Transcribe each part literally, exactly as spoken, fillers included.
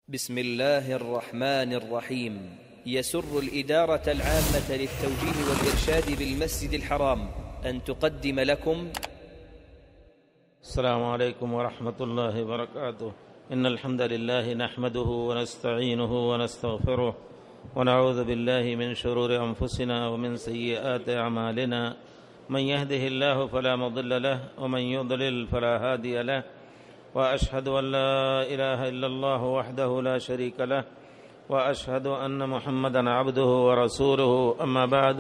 بسم الله الرحمن الرحيم. يسر الإدارة العامة للتوجيه والإرشاد بالمسجد الحرام أن تقدم لكم السلام عليكم ورحمة الله وبركاته. إن الحمد لله نحمده ونستعينه ونستغفره ونعوذ بالله من شرور أنفسنا ومن سيئات أعمالنا. من يهده الله فلا مضل له ومن يضلل فلا هادي له، وأشهد أن لا إله إلا الله وحده لا شريك له، وأشهد أن محمدًا عبده ورسوله. أما بعد،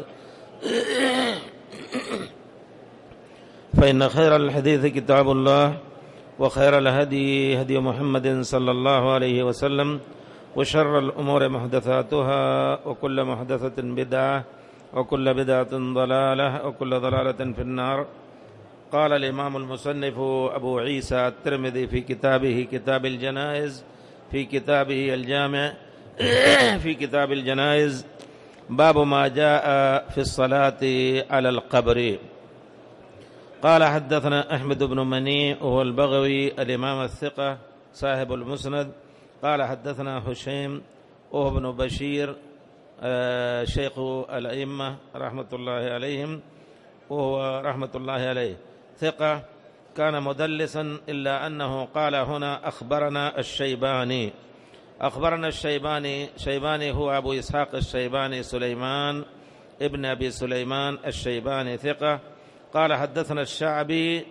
فإن خير الحديث كتاب الله، وخير الهدي هدي محمد صلى الله عليه وسلم، وشر الأمور محدثاتها، وكل محدثة بدعة، وكل بدعة ضلالة، وكل ضلالة في النار. قال الإمام المصنف أبو عيسى الترمذي في كتابه كتاب الجنائز في كتابه الجامع في كتاب الجنائز: باب ما جاء في الصلاة على القبر. قال: حدثنا أحمد بن منيع وهو البغوي الإمام الثقة صاحب المسند. قال: حدثنا هشيم وهو ابن بشير شيخ الأئمة رحمة الله عليهم، وهو رحمة الله عليه ثقة، كان مدلسا، إلا أنه قال هنا: أخبرنا الشيباني. أخبرنا الشيباني شيباني هو أبو إسحاق الشيباني سليمان ابن أبي سليمان الشيباني ثقة. قال: حدثنا الشعبي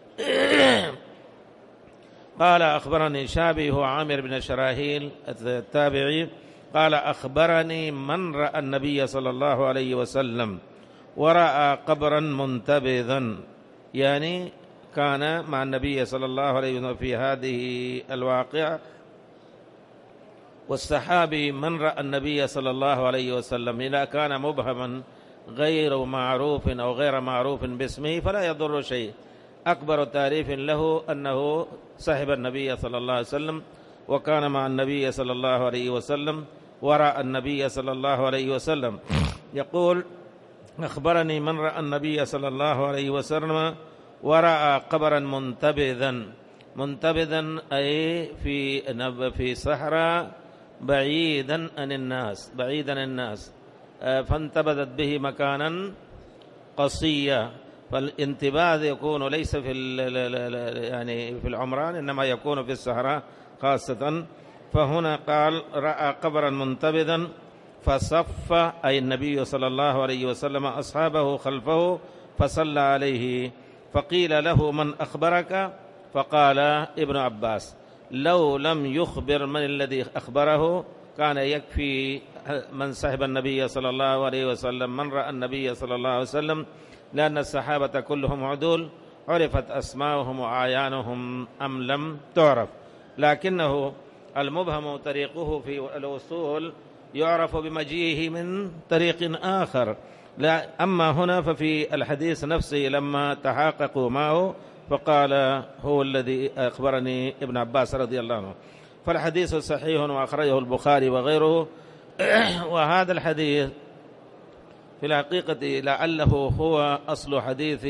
قال: أخبرني شعبي هو عامر بن شراهيل التابعي. قال: أخبرني من رأى النبي صلى الله عليه وسلم ورأى قبرا منتبذا، يعني كان مع النبي صلى الله عليه وسلم في هذه الواقعة. والصحابي من رأى النبي صلى الله عليه وسلم إذا كان مبهما غير معروف أو غير معروف باسمه فلا يضر شيء. أكبر تعريف له أنه صاحب النبي صلى الله عليه وسلم، وكان مع النبي صلى الله عليه وسلم ورأى النبي صلى الله عليه وسلم. يقول: أخبرني من رأى النبي صلى الله عليه وسلم ورأى قبرا منتبذا. منتبذا أي في في صحراء بعيدا عن الناس، بعيدا عن الناس، فانتبذت به مكانا قصيا. فالانتباذ يكون ليس في يعني في العمران، إنما يكون في الصحراء خاصة. فهنا قال: رأى قبرا منتبذا فصف، أي النبي صلى الله عليه وسلم، أصحابه خلفه فصلى عليه. فقيل له: من أخبرك؟ فقال ابن عباس: لو لم يخبر من الذي أخبره كان يكفي من صحب النبي صلى الله عليه وسلم، من رأى النبي صلى الله عليه وسلم، لأن الصحابة كلهم عدول، عرفت أسماؤهم وأعيانهم أم لم تعرف. لكنه المبهم طريقه في الوصول يعرف بمجيئه من طريق آخر. لا، أما هنا ففي الحديث نفسه لما تحققوا معه فقال: هو الذي أخبرني ابن عباس رضي الله عنه. فالحديث صحيح وأخرجه البخاري وغيره. وهذا الحديث في الحقيقة لعله هو أصل حديث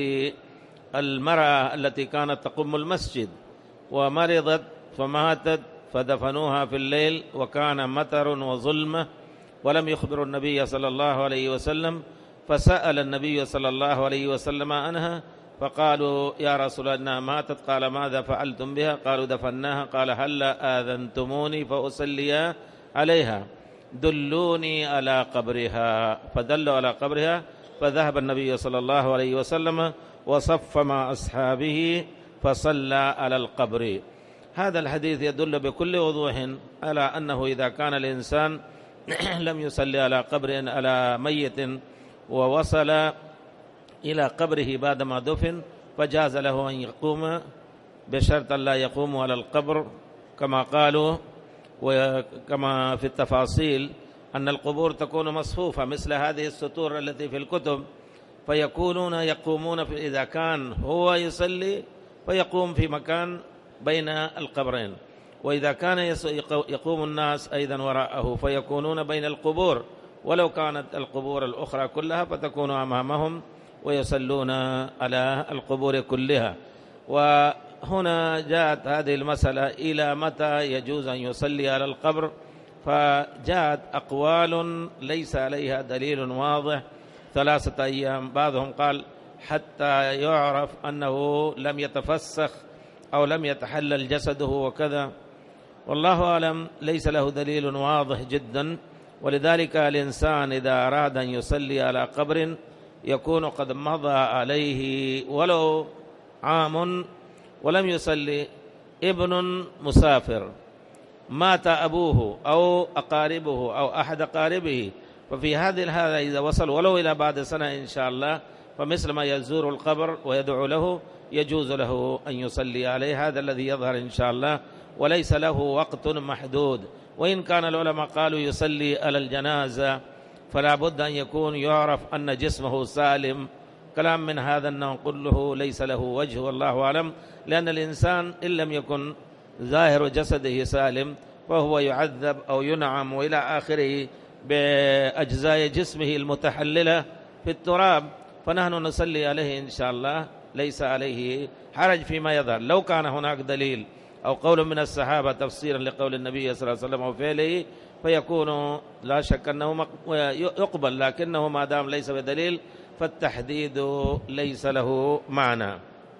المرأة التي كانت تقوم المسجد ومرضت فماتت فدفنوها في الليل، وكان مطر وظلمة، ولم يخبر النبي صلى الله عليه وسلم. فسأل النبي صلى الله عليه وسلم عنها، فقالوا: يا رسول الله ماتت. قال: ماذا فعلتم بها؟ قالوا: دفناها. قال: هلا آذنتموني فأصلي عليها، دلوني على قبرها. فدلوا على قبرها، فذهب النبي صلى الله عليه وسلم وصف مع أصحابه فصلى على القبر. هذا الحديث يدل بكل وضوح على أنه إذا كان الإنسان لم يصلي على قبر على ميت ووصل إلى قبره بعدما دفن، فجاز له أن يقوم، بشرط لا يقوم على القبر كما قالوا. وكما في التفاصيل أن القبور تكون مصفوفة مثل هذه السطور التي في الكتب، فيكونون يقومون في، إذا كان هو يصلي فيقوم في مكان بين القبرين، وإذا كان يقوم الناس أيضا وراءه فيكونون بين القبور، ولو كانت القبور الأخرى كلها فتكون أمامهم ويصلون على القبور كلها. فهنا جاءت هذه المسألة إلى متى يجوز أن يصلي على القبر، فجاءت أقوال ليس عليها دليل واضح، ثلاثة أيام، بعضهم قال حتى يعرف أنه لم يتفسخ أو لم يتحلل جسده وكذا، والله أعلم ليس له دليل واضح جدا. ولذلك الإنسان إذا أراد أن يصلي على قبر يكون قد مضى عليه ولو عام ولم يصلي. ابن مسافر مات أبوه أو أقاربه أو أحد أقاربه، ففي هذه الحالة إذا وصل ولو إلى بعد سنة إن شاء الله، فمثل ما يزور القبر ويدعو له يجوز له أن يصلي عليه، هذا الذي يظهر إن شاء الله، وليس له وقت محدود. وإن كان العلماء قالوا يصلي على الجنازة فلا بد أن يكون يعرف أن جسمه سالم، كلام من هذا النوع كله ليس له وجه والله أعلم، لأن الإنسان إن لم يكن ظاهر جسده سالم فهو يعذب أو ينعم وإلى آخره بأجزاء جسمه المتحللة في التراب، فنحن نصلي عليه إن شاء الله، ليس عليه حرج فيما يظهر. لو كان هناك دليل أو قول من الصحابة تفسيرا لقول النبي صلى الله عليه وسلم وفعله فيكون لا شك أنه يقبل، لكنه ما دام ليس بدليل فالتحديد ليس له معنى.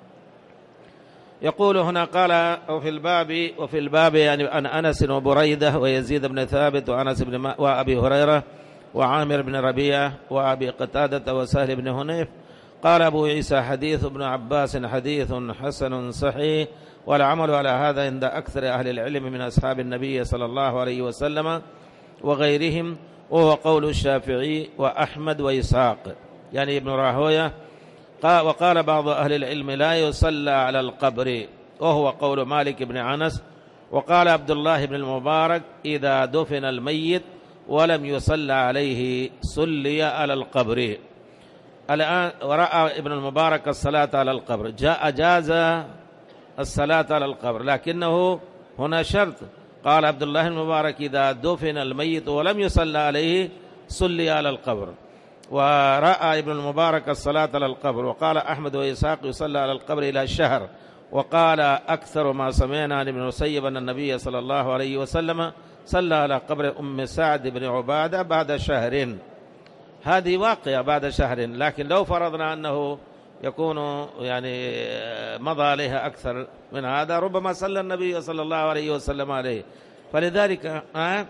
يقول هنا قال وفي الباب وفي الباب يعني عن أنس وبريدة ويزيد بن ثابت وأنس بن وأبي هريرة وعامر بن ربيعة وأبي قتادة وسهل بن هنيف. قال أبو عيسى حديث ابن عباس حديث حسن صحيح، والعمل على هذا عند أكثر أهل العلم من أصحاب النبي صلى الله عليه وسلم وغيرهم، وهو قول الشافعي وأحمد وإسحاق يعني ابن راهوية. وقال بعض أهل العلم لا يصلى على القبر، وهو قول مالك بن أنس. وقال عبد الله بن المبارك إذا دفن الميت ولم يصلى عليه صلي على القبر. الآن ورأى ابن المبارك الصلاة على القبر، جاء جاز الصلاة على القبر، لكنه هنا شرط. قال عبد الله المبارك إذا دفن الميت ولم يصلى عليه صلي على القبر، ورأى ابن المبارك الصلاة على القبر. وقال أحمد وإسحاق يصلى على القبر إلى الشهر. وقال أكثر ما سمعنا عن ابن المسيب أن النبي صلى الله عليه وسلم صلى على قبر أم سعد بن عبادة بعد شهر. هذه واقعة بعد شهر، لكن لو فرضنا أنه يكون يعني مضى عليها أكثر من هذا ربما صلى النبي صلى الله عليه وسلم عليه. فلذلك آه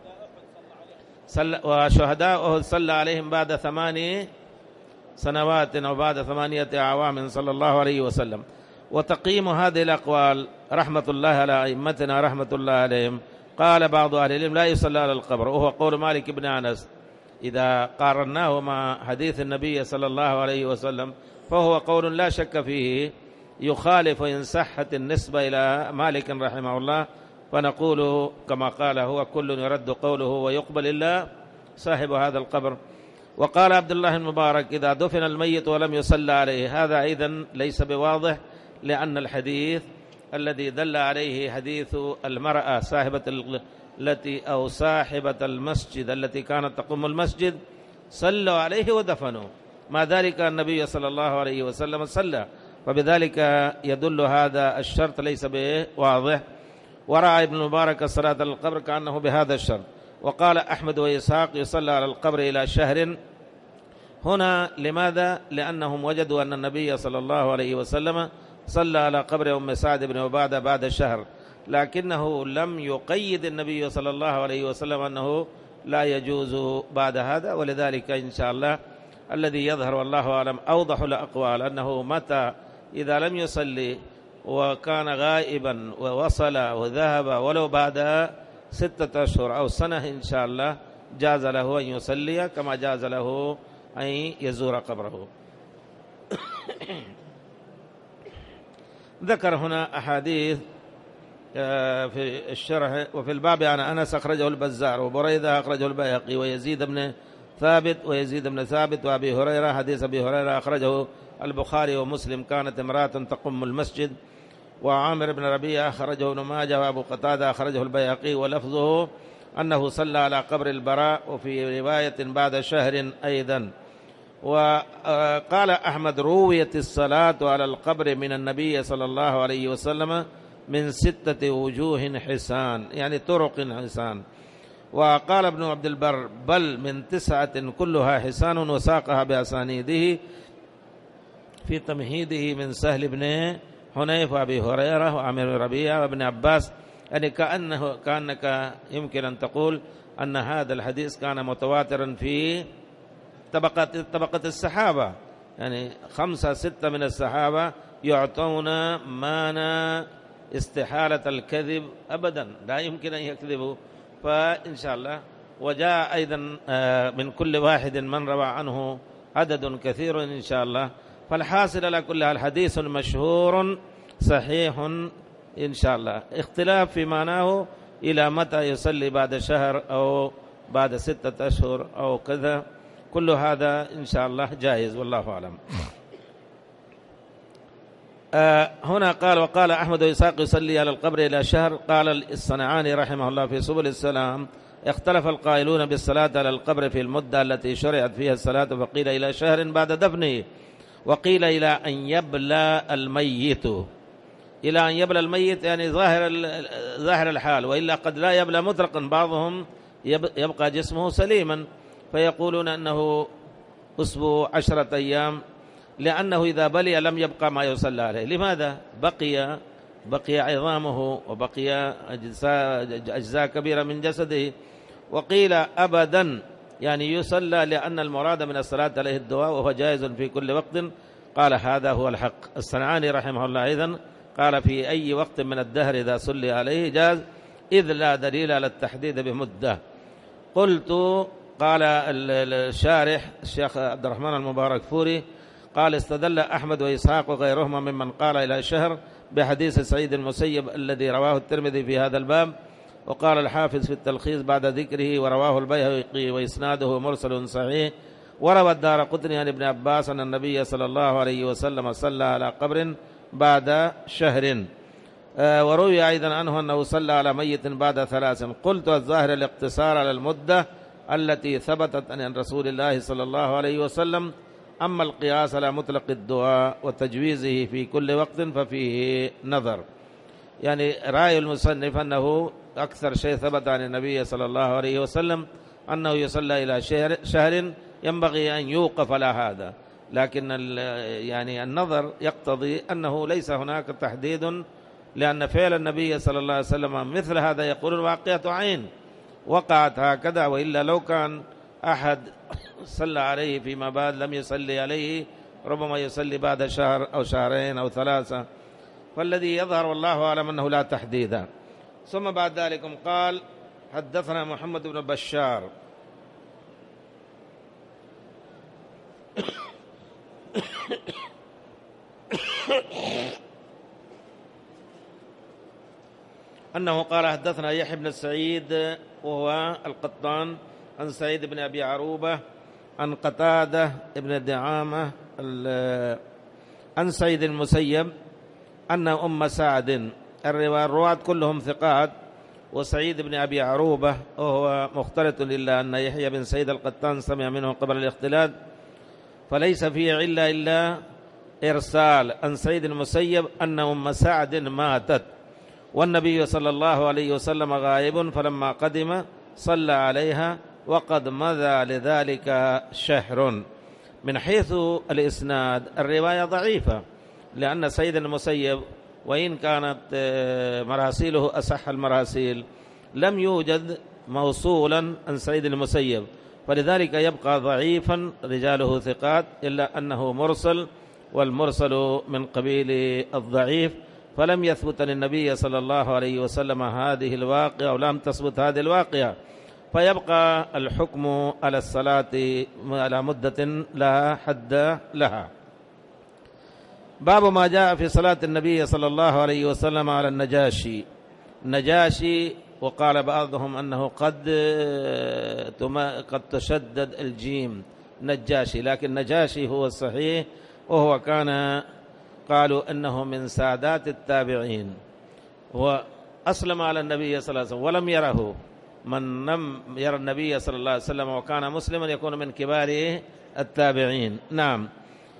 صلى وشهداءه صلى عليهم بعد ثماني سنوات أو بعد ثمانية أعوام صلى الله عليه وسلم. وتقييم هذه الأقوال رحمة الله على أئمتنا رحمة الله عليهم. قال بعض أهل العلم لا يصلى على القبر، وهو قول مالك بن أنس. إذا قارناه مع حديث النبي صلى الله عليه وسلم فهو قول لا شك فيه يخالف إن صحت النسبة إلى مالك رحمه الله، فنقول كما قال هو كل يرد قوله ويقبل إلا صاحب هذا القبر. وقال عبد الله المبارك إذا دفن الميت ولم يصلى عليه، هذا أيضا ليس بواضح، لأن الحديث الذي دل عليه حديث المرأة صاحبة التي أو صاحبة المسجد التي كانت تقوم المسجد صلوا عليه ودفنوا، ما ذلك النبي صلى الله عليه وسلم صلى، فبذلك يدل هذا الشرط ليس بواضح. ورأى ابن المبارك الصلاة على القبر كأنه بهذا الشرط. وقال أحمد وإسحاق يصلى على القبر إلى شهر. هنا لماذا؟ لأنهم وجدوا أن النبي صلى الله عليه وسلم صلى على قبر أم سعد بن عبادة بعد شهر، لكنه لم يقيد النبي صلى الله عليه وسلم أنه لا يجوز بعد هذا. ولذلك إن شاء الله الذي يظهر والله أعلم أوضح الأقوال أنه متى إذا لم يصلي وكان غائبا ووصل وذهب ولو بعد ستة أشهر أو سنة إن شاء الله جاز له أن يصلي كما جاز له أن يزور قبره. ذكر هنا أحاديث في الشرح. وفي الباب عن أنس أخرجه البزار، وبريدة أخرجه البيهقي، ويزيد بن ثابت ويزيد بن ثابت وأبي هريرة حديث أبي هريرة أخرجه البخاري ومسلم كانت امرأة تقم المسجد. وعامر بن ربيعة أخرجه ابن ماجه، وأبو قتادة أخرجه البيهقي ولفظه أنه صلى على قبر البراء، وفي رواية بعد شهر أيضا. وقال أحمد رويت الصلاة على القبر من النبي صلى الله عليه وسلم من ستة وجوه حسان، يعني طرق حسان. وقال ابن عبد البر بل من تسعة كلها حسان، وساقها بأسانيده في تمهيده من سهل بن حنيف وأبي هريرة وعامر بن ربيعة وابن عباس، يعني كأنه كأنك يمكن أن تقول أن هذا الحديث كان متواترا في طبقة طبقة الصحابة، يعني خمسة ستة من الصحابة يعطون معنى استحالة الكذب أبدا، لا يمكن أن يكذبوا. فإن شاء الله وجاء أيضا من كل واحد من روى عنه عدد كثير إن شاء الله. فالحاصل على كل الحديث مشهور صحيح إن شاء الله، اختلاف في معناه إلى متى يصلي بعد شهر أو بعد ستة أشهر أو كذا، كل هذا إن شاء الله جائز والله أعلم. آه هنا قال وقال أحمد وإسحاق يصلي على القبر إلى شهر. قال الصنعاني رحمه الله في سبل السلام اختلف القائلون بالصلاة على القبر في المدة التي شرعت فيها الصلاة، فقيل إلى شهر بعد دفنه، وقيل إلى أن يبلى الميت. إلى أن يبلى الميت يعني ظاهر ظاهر الحال، وإلا قد لا يبلى مطلقا، بعضهم يبقى جسمه سليما فيقولون أنه أسبوع عشرة أيام، لأنه إذا بلي لم يبقى ما يصلى عليه. لماذا؟ بقي بقي عظامه وبقي أجزاء, أجزاء كبيرة من جسده. وقيل أبدا يعني يصلى، لأن المراد من الصلاة عليه الدعاء وهو جائز في كل وقت. قال هذا هو الحق. الصنعاني رحمه الله أيضا قال في أي وقت من الدهر إذا صلي عليه جاز، إذ لا دليل على التحديد بمدة. قلت قال الشارح الشيخ عبد الرحمن المبارك فوري قال استدل أحمد وإسحاق وغيرهما ممن قال إلى شهر بحديث سعيد المسيب الذي رواه الترمذي في هذا الباب. وقال الحافظ في التلخيص بعد ذكره ورواه البيهقي وإسناده مرسل صحيح. وروى الدارقطني عن ابن عباس أن النبي صلى الله عليه وسلم صلى على قبر بعد شهر. وروي أيضا عنه أنه صلى على ميت بعد ثلاث. قلت الظاهر الاقتصار على المدة التي ثبتت عن رسول الله صلى الله عليه وسلم. أما القياس على مطلق الدعاء وتجويزه في كل وقت ففيه نظر. يعني رأي المصنف أنه أكثر شيء ثبت عن النبي صلى الله عليه وسلم أنه يصلى إلى شهر, شهر ينبغي أن يوقف على هذا، لكن يعني النظر يقتضي أنه ليس هناك تحديد، لأن فعل النبي صلى الله عليه وسلم مثل هذا يقول الواقعة عين وقعت هكذا، وإلا لو كان أحد صلى عليه فيما بعد لم يصلي عليه ربما يصلي بعد شهر أو شهرين أو ثلاثة. فالذي يظهر والله أعلم أنه لا تحديد. ثم بعد ذلك قال حدثنا محمد بن بشار أنه قال حدثنا يحيى بن سعيد وهو القطان عن سعيد بن أبي عروبة عن قتادة بن دعامة عن سعيد المسيب أن أم سعد. الرواة كلهم ثقات، وسعيد بن أبي عروبة وهو مختلط، إلا أن يحيى بن سعيد القطان سمع منه قبل الاختلاط، فليس فيه علة إلا إرسال عن سعيد المسيب أن أم سعد ماتت والنبي صلى الله عليه وسلم غائب، فلما قدم صلى عليها وقد مضى لذلك شهر. من حيث الإسناد الرواية ضعيفة، لأن سيد المسيب وإن كانت مراسيله أصح المراسيل لم يوجد موصولا عن سيد المسيب، فلذلك يبقى ضعيفا، رجاله ثقات، إلا أنه مرسل، والمرسل من قبيل الضعيف، فلم يثبت للنبي صلى الله عليه وسلم هذه الواقعة ولم تثبت هذه الواقعة، فيبقى الحكم على الصلاة على مدة لا حد لها. باب ما جاء في صلاة النبي صلى الله عليه وسلم على النجاشي. النجاشي وقال بعضهم أنه قد قد تشدد الجيم نجاشي، لكن نجاشي هو الصحيح، وهو كان قالوا أنه من سادات التابعين، وأسلم على النبي صلى الله عليه وسلم ولم يره، من لم يرى النبي صلى الله عليه وسلم وكان مسلما يكون من كبار التابعين. نعم.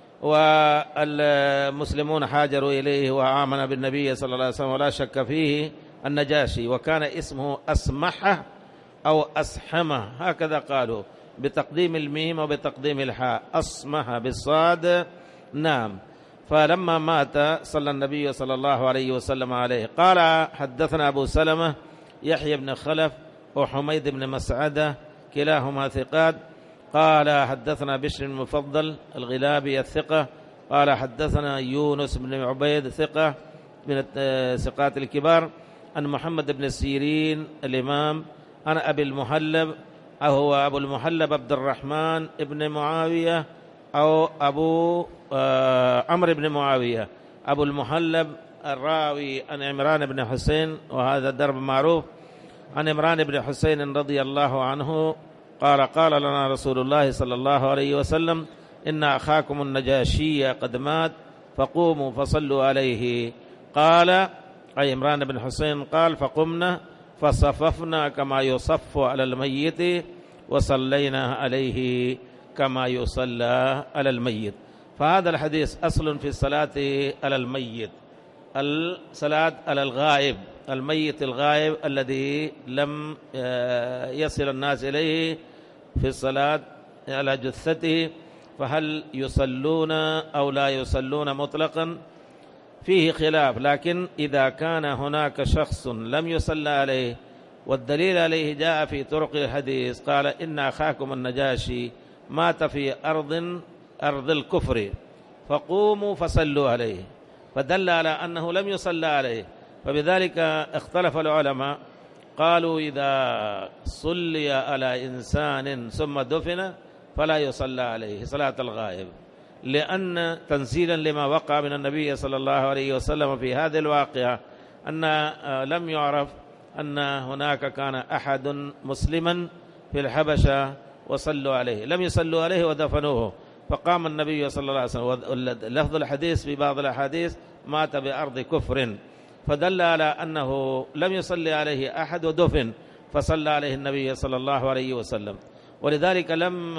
والمسلمون حاجروا إليه وآمن بالنبي صلى الله عليه وسلم ولا شك فيه النجاشي، وكان اسمه أسمحة أو أسحمة هكذا قالوا، بتقديم الميم وبتقديم الحاء، أسمح بالصاد. نعم. فلما مات صلى النبي صلى الله عليه وسلم عليه. قال حدثنا أبو سلمة يحيى بن خلف وحميد بن مسعدة كلاهما ثقات. قال حدثنا بشر المفضل الغلابي الثقة. قال حدثنا يونس بن عبيد ثقة من الثقات الكبار عن محمد بن سيرين الإمام عن أبي المهلب، هو أبو المهلب عبد الرحمن بن معاوية أو أبو عمرو بن معاوية. أبو المهلب الراوي عن عمران بن حسين، وهذا درب معروف، عن عمران بن حسين رضي الله عنه قال قال لنا رسول الله صلى الله عليه وسلم إن أخاكم النجاشي قد مات فقوموا فصلوا عليه. قال أي عمران بن حسين قال فقمنا فصففنا كما يصف على الميت وصلينا عليه كما يصلى على الميت. فهذا الحديث أصل في الصلاة على الميت، الصلاة على الغائب، الميت الغائب الذي لم يصل الناس إليه في الصلاة على جثته، فهل يصلون أو لا يصلون مطلقا؟ فيه خلاف، لكن إذا كان هناك شخص لم يصلى عليه والدليل عليه جاء في طرق الحديث، قال إن أخاكم النجاشي مات في أرض أرض الكفر فقوموا فصلوا عليه، فدل على أنه لم يصلى عليه. فبذلك اختلف العلماء، قالوا إذا صلي على إنسان ثم دفن فلا يصلى عليه صلاة الغائب، لأن تنزيلا لما وقع من النبي صلى الله عليه وسلم في هذه الواقعة أن لم يعرف أن هناك كان أحد مسلما في الحبشة وصلوا عليه، لم يصلوا عليه ودفنوه، فقام النبي صلى الله عليه وسلم. لفظ الحديث في بعض الأحاديث مات بأرض كفر، فدل على أنه لم يصلي عليه أحد ودفن، فصلى عليه النبي صلى الله عليه وسلم. ولذلك لم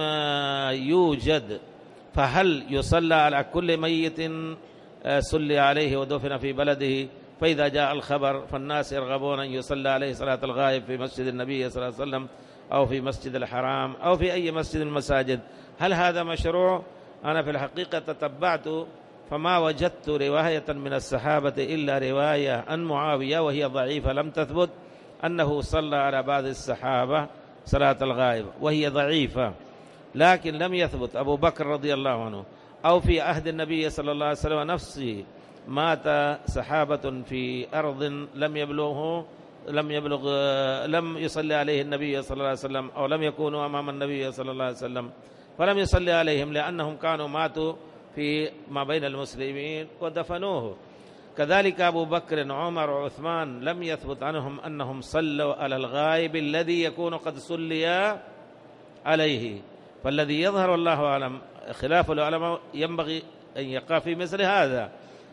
يوجد فهل يصلى على كل ميت صلي عليه ودفن في بلده؟ فإذا جاء الخبر فالناس يرغبون أن يصلى عليه صلاة الغائب في مسجد النبي صلى الله عليه وسلم أو في مسجد الحرام أو في أي مسجد المساجد. هل هذا مشروع؟ أنا في الحقيقة تتبعت فما وجدت رواية من الصحابة إلا رواية عن معاوية وهي ضعيفة لم تثبت أنه صلى على بعض الصحابة صلاة الغائب، وهي ضعيفة، لكن لم يثبت أبو بكر رضي الله عنه أو في عهد النبي صلى الله عليه وسلم نفسه مات صحابة في أرض لم يبلغه لم يبلغ لم يصلي عليه النبي صلى الله عليه وسلم أو لم يكونوا أمام النبي صلى الله عليه وسلم، فلم يصلي عليهم لأنهم كانوا ماتوا في ما بين المسلمين ودفنوه. كذلك أبو بكر عمر وعثمان لم يثبت عنهم أنهم صلوا على الغائب الذي يكون قد صلي عليه. فالذي يظهر والله أعلم خلاف العلماء ينبغي أن يقع في مثل هذا.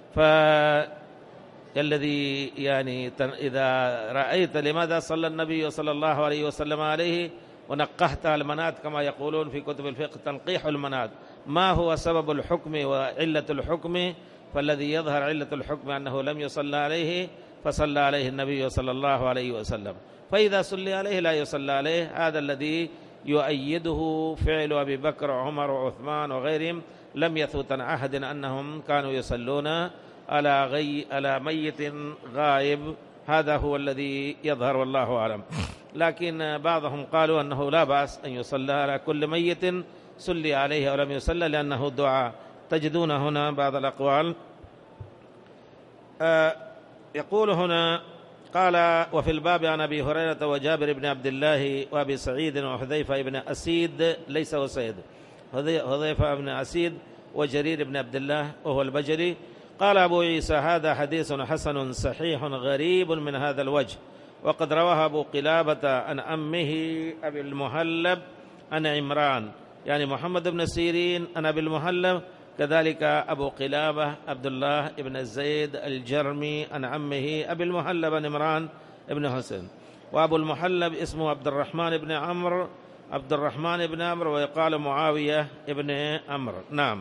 فالذي يعني إذا رأيت لماذا صلى النبي صلى الله عليه وسلم عليه ونقحت المنات كما يقولون في كتب الفقه تنقيح المنات، ما هو سبب الحكم وعلة الحكم؟ فالذي يظهر علة الحكم أنه لم يصلى عليه فصلى عليه النبي صلى الله عليه وسلم، فإذا صلي عليه لا يصلى عليه. هذا الذي يؤيده فعل أبي بكر وعمر وعثمان وغيرهم، لم يثبت عن أحد أنهم كانوا يصلون على غي على ميت غائب. هذا هو الذي يظهر والله أعلم. لكن بعضهم قالوا أنه لا بأس أن يصلى على كل ميت صلي عليه أو لم يصلى لأنه دعاء. تجدون هنا بعض الأقوال. آه يقول هنا قال وفي الباب عن أبي هريرة وجابر بن عبد الله وأبي سعيد وحذيفة بن أسيد ليس وسيد حذيفة بن أسيد وجرير بن عبد الله وهو البجلي. قال أبو عيسى هذا حديث حسن صحيح غريب من هذا الوجه، وقد رواه أبو قلابة عن أمه أبي المهلب عن عمران، يعني محمد بن سيرين عن أبي المهلب، كذلك أبو قلابة عبد الله بن زيد الجرمي عن عمه أبي المهلب عن عمران بن حسين. وأبو المحلب اسمه عبد الرحمن بن عمرو عبد الرحمن بن عمرو ويقال معاوية بن عمرو. نعم.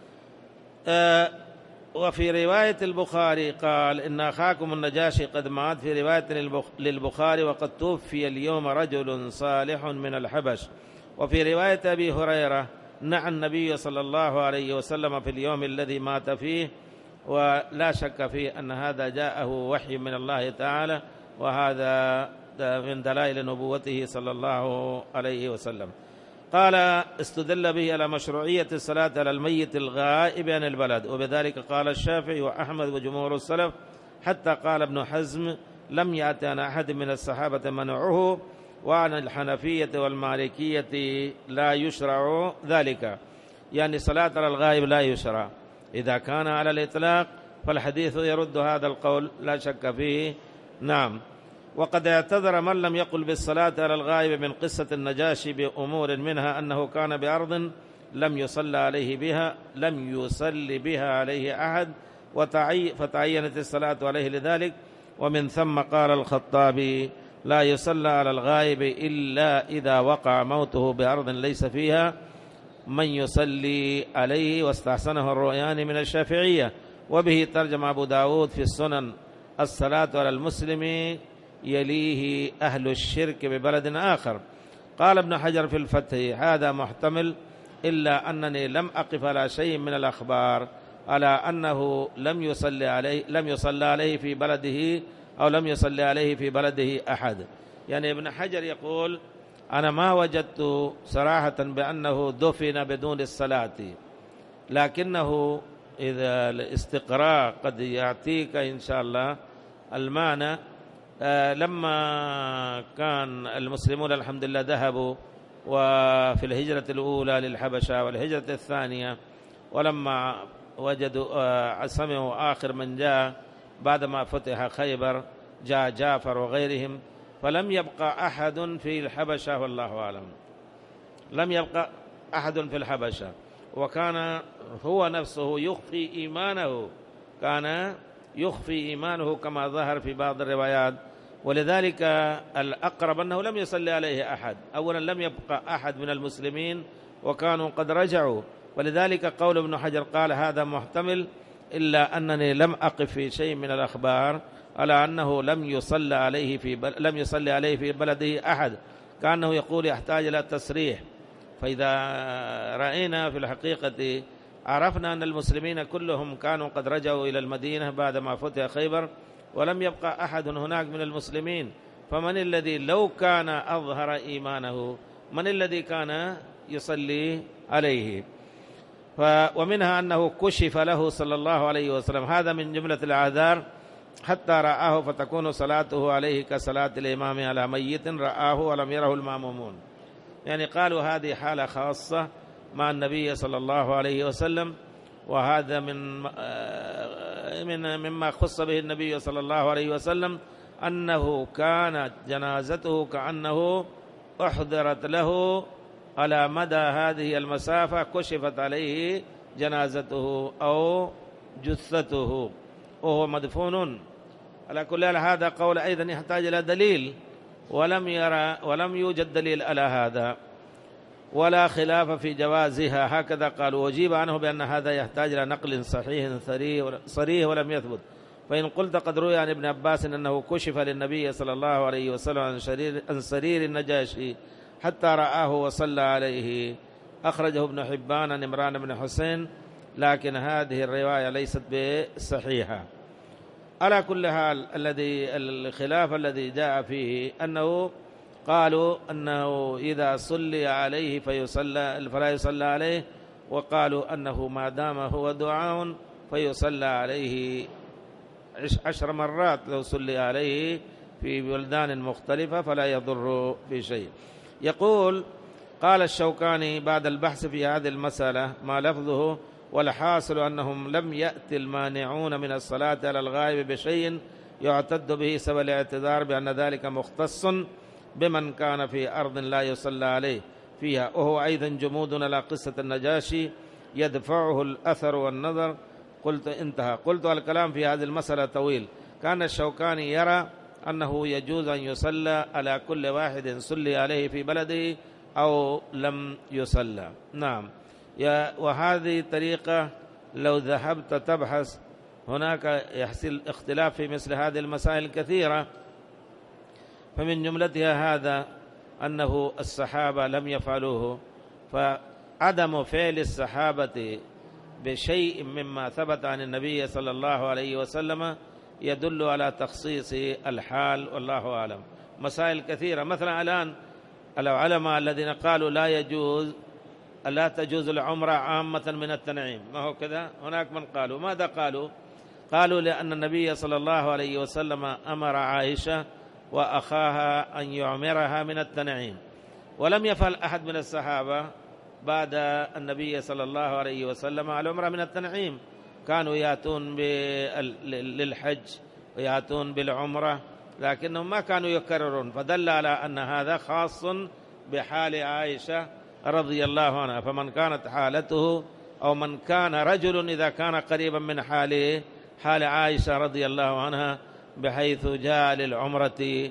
آه وفي رواية البخاري قال إن أخاكم النجاشي قد مات، في رواية للبخاري وقد توفي اليوم رجل صالح من الحبش. وفي رواية أبي هريرة نعى النبي صلى الله عليه وسلم في اليوم الذي مات فيه، ولا شك فيه أن هذا جاءه وحي من الله تعالى، وهذا من دلائل نبوته صلى الله عليه وسلم. قال استدل به على مشروعية الصلاة على الميت الغائب عن البلد، وبذلك قال الشافعي وأحمد وجمهور السلف، حتى قال ابن حزم لم يأتي عن أحد من الصحابة منعه، وعن الحنفية والمالكية لا يشرع ذلك، يعني صلاة على الغائب لا يشرع. إذا كان على الإطلاق فالحديث يرد هذا القول لا شك فيه. نعم. وقد اعتذر من لم يقل بالصلاة على الغائب من قصة النجاشي بأمور، منها أنه كان بأرض لم يصلى عليه بها لم يصلي بها عليه أحد فتعينت الصلاة عليه لذلك، ومن ثم قال الخطابي لا يصلى على الغائب إلا إذا وقع موته بأرض ليس فيها من يصلي عليه، واستحسنه الرؤياني من الشافعية. وبه ترجم أبو داود في السنن الصلاة على المسلم يليه أهل الشرك ببلد آخر. قال ابن حجر في الفتح هذا محتمل، إلا أنني لم أقف على شيء من الأخبار على أنه لم يصلي عليه لم يصلى عليه في بلده أو لم يصلي عليه في بلده أحد. يعني ابن حجر يقول أنا ما وجدت صراحة بأنه دفن بدون الصلاة، لكنه إذا الاستقراء قد يعطيك إن شاء الله المعنى. آه لما كان المسلمون الحمد لله ذهبوا وفي الهجرة الأولى للحبشة والهجرة الثانية، ولما وجدوا آه سمعوا آخر من جاء بعدما فتح خيبر جاء جعفر وغيرهم، فلم يبقى أحد في الحبشة والله أعلم، لم يبقى أحد في الحبشة، وكان هو نفسه يخفي إيمانه، كان يخفي إيمانه كما ظهر في بعض الروايات. ولذلك الأقرب أنه لم يصلي عليه أحد، أولا لم يبقى أحد من المسلمين وكانوا قد رجعوا، ولذلك قول ابن حجر قال هذا محتمل، إلا أنني لم أقف في شيء من الأخبار على أنه لم يصلى عليه في بل... لم يصلي عليه في بلده أحد، كأنه يقول يحتاج إلى تصريح. فإذا رأينا في الحقيقة عرفنا أن المسلمين كلهم كانوا قد رجعوا إلى المدينة بعدما فتح خيبر، ولم يبقى أحد هناك من المسلمين، فمن الذي لو كان أظهر إيمانه من الذي كان يصلي عليه؟ ف... ومنها أنه كشف له صلى الله عليه وسلم، هذا من جملة الأعذار، حتى رآه فتكون صلاته عليه كصلاة الإمام على ميت رآه ولم يره المأمومون. يعني قالوا هذه حالة خاصة مع النبي صلى الله عليه وسلم، وهذا من من مما خص به النبي صلى الله عليه وسلم أنه كانت جنازته كأنه أحضرت له على مدى هذه المسافة، كشفت عليه جنازته أو جثته وهو مدفون. على كل حال هذا قول أيضا يحتاج إلى دليل، ولم يرى ولم يوجد دليل على هذا ولا خلاف في جوازها، هكذا قالوا. وجيب عنه بأن هذا يحتاج إلى نقل صحيح صريح ولم يثبت. فإن قلت قد روي عن ابن عباس أنه كشف للنبي صلى الله عليه وسلم عن سرير النجاشي حتى رآه وصلى عليه، أخرجه ابن حبان عن عمران بن حسين، لكن هذه الرواية ليست بصحيحة. على كل حال الذي الخلاف الذي جاء فيه أنه قالوا أنه إذا صلي عليه فيصلى فلا يصلى عليه، وقالوا أنه ما دام هو دعاء فيصلى عليه عشر مرات لو صلي عليه في بلدان مختلفة فلا يضر بشيء. يقول قال الشوكاني بعد البحث في هذه المسألة ما لفظه: والحاصل أنهم لم يأتي المانعون من الصلاة على الغائب بشيء يعتد به سوى الاعتذار بأن ذلك مختص بمن كان في أرض لا يصلى عليه فيها، وهو أيضا جمود على قصة النجاشي يدفعه الأثر والنظر. قلت انتهى. قلت الكلام في هذه المسألة طويل. كان الشوكاني يرى أنه يجوز أن يصلى على كل واحد صلي عليه في بلده أو لم يصلى. نعم، وهذه طريقة لو ذهبت تبحث هناك يحصل اختلاف في مثل هذه المسائل كثيرة، فمن جملتها هذا أنه الصحابة لم يفعلوه، فعدم فعل الصحابة بشيء مما ثبت عن النبي صلى الله عليه وسلم يدل على تخصيص الحال، والله أعلم. مسائل كثيرة، مثلا الآن العلماء الذين قالوا لا يجوز لا تجوز العمرة عامة من التنعيم، ما هو كذا؟ هناك من قالوا، ماذا قالوا؟ قالوا لأن النبي صلى الله عليه وسلم أمر عائشة وأخاها أن يعمرها من التنعيم، ولم يفعل أحد من الصحابة بعد النبي صلى الله عليه وسلم على العمرة من التنعيم، كانوا يأتون للحج ويأتون بالعمرة، لكنهم ما كانوا يكررون، فدل على أن هذا خاص بحال عائشة رضي الله عنها. فمن كانت حالته أو من كان رجل إذا كان قريبا من حاله حال عائشة رضي الله عنها بحيث جاء للعمرة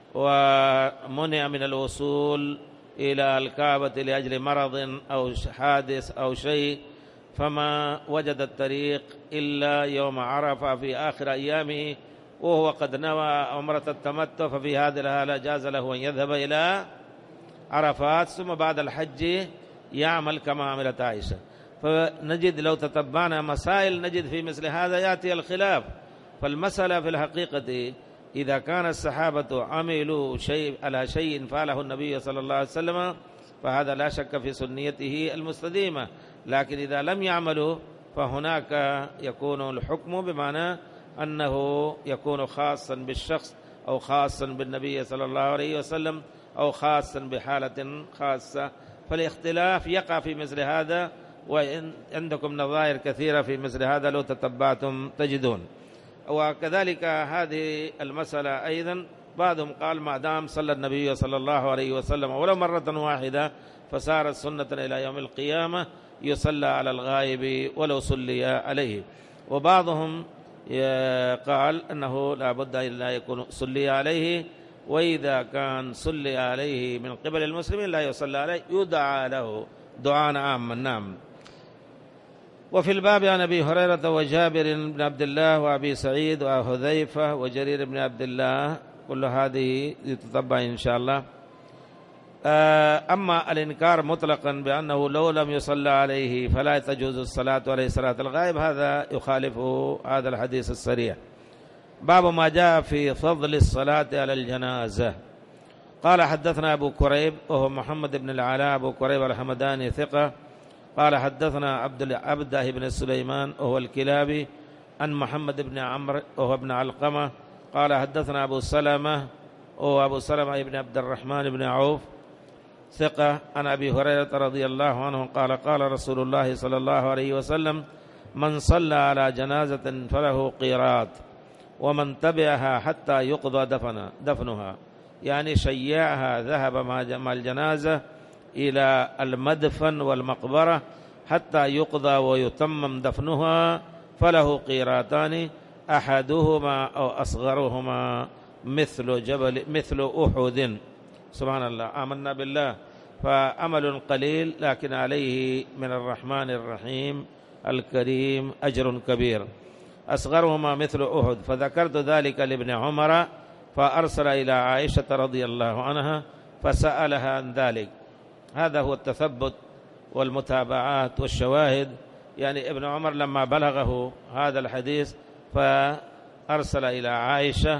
ومنع من الوصول إلى الكعبة لأجل مرض أو حادث أو شيء، فما وجد الطريق إلا يوم عرفة في آخر أيامه وهو قد نوى عمرة التمتع، ففي هذه الحالة جاز له أن يذهب إلى عرفات ثم بعد الحج يعمل كما عملت عائشة. فنجد لو تتبعنا مسائل نجد في مثل هذا يأتي الخلاف. فالمسألة في الحقيقة إذا كان الصحابة عملوا شيء على شيء فعله النبي صلى الله عليه وسلم فهذا لا شك في سنيته المستديمة، لكن إذا لم يعملوا فهناك يكون الحكم بمعنى أنه يكون خاصا بالشخص أو خاصا بالنبي صلى الله عليه وسلم أو خاصا بحالة خاصة. فالاختلاف يقع في مثل هذا، وإن عندكم نظائر كثيرة في مثل هذا لو تتبعتم تجدون. وكذلك هذه المسألة أيضا بعضهم قال ما دام صلى النبي صلى الله عليه وسلم ولو مرة واحدة فصارت سنة إلى يوم القيامة يصلى على الغائب ولو صلي عليه. وبعضهم قال أنه لا بد إلا يكون صلي عليه، وإذا كان صلي عليه من قبل المسلمين لا يصلى عليه، يدعى له دعاء عاما. نعم. وفي الباب عن أبي هريرة وجابر بن عبد الله وأبي سعيد وحذيفة وجرير بن عبد الله، كل هذه تتبع إن شاء الله. أما الإنكار مطلقا بأنه لو لم يصلى عليه فلا تجوز الصلاة عليه صلاة الغائب، هذا يخالف هذا الحديث الصريح. باب ما جاء في فضل الصلاة على الجنازة. قال حدثنا أبو كريب وهو محمد بن العلاء أبو كريب الحمداني ثقة، قال حدثنا عبد عبده بن سليمان وهو الكلابي عن محمد بن عمرو وهو ابن علقمة، قال حدثنا أبو سلمة وهو أبو سلمة بن عبد الرحمن بن عوف ثقة عن أبي هريرة رضي الله عنه قال قال رسول الله صلى الله عليه وسلم من صلى على جنازة فله قيراط ومن تبعها حتى يقضى دفن دفنها، يعني شيعها ذهب مع الجنازة إلى المدفن والمقبرة حتى يقضى ويتمم دفنها فله قيراطان أحدهما أو أصغرهما مثل جبل مثل أحد. سبحان الله، آمنا بالله. فعمل قليل لكن عليه من الرحمن الرحيم الكريم أجر كبير. أصغرهما مثل أحد، فذكرت ذلك لابن عمر فأرسل إلى عائشة رضي الله عنها فسألها عن ذلك. هذا هو التثبت والمتابعات والشواهد. يعني ابن عمر لما بلغه هذا الحديث فأرسل إلى عائشة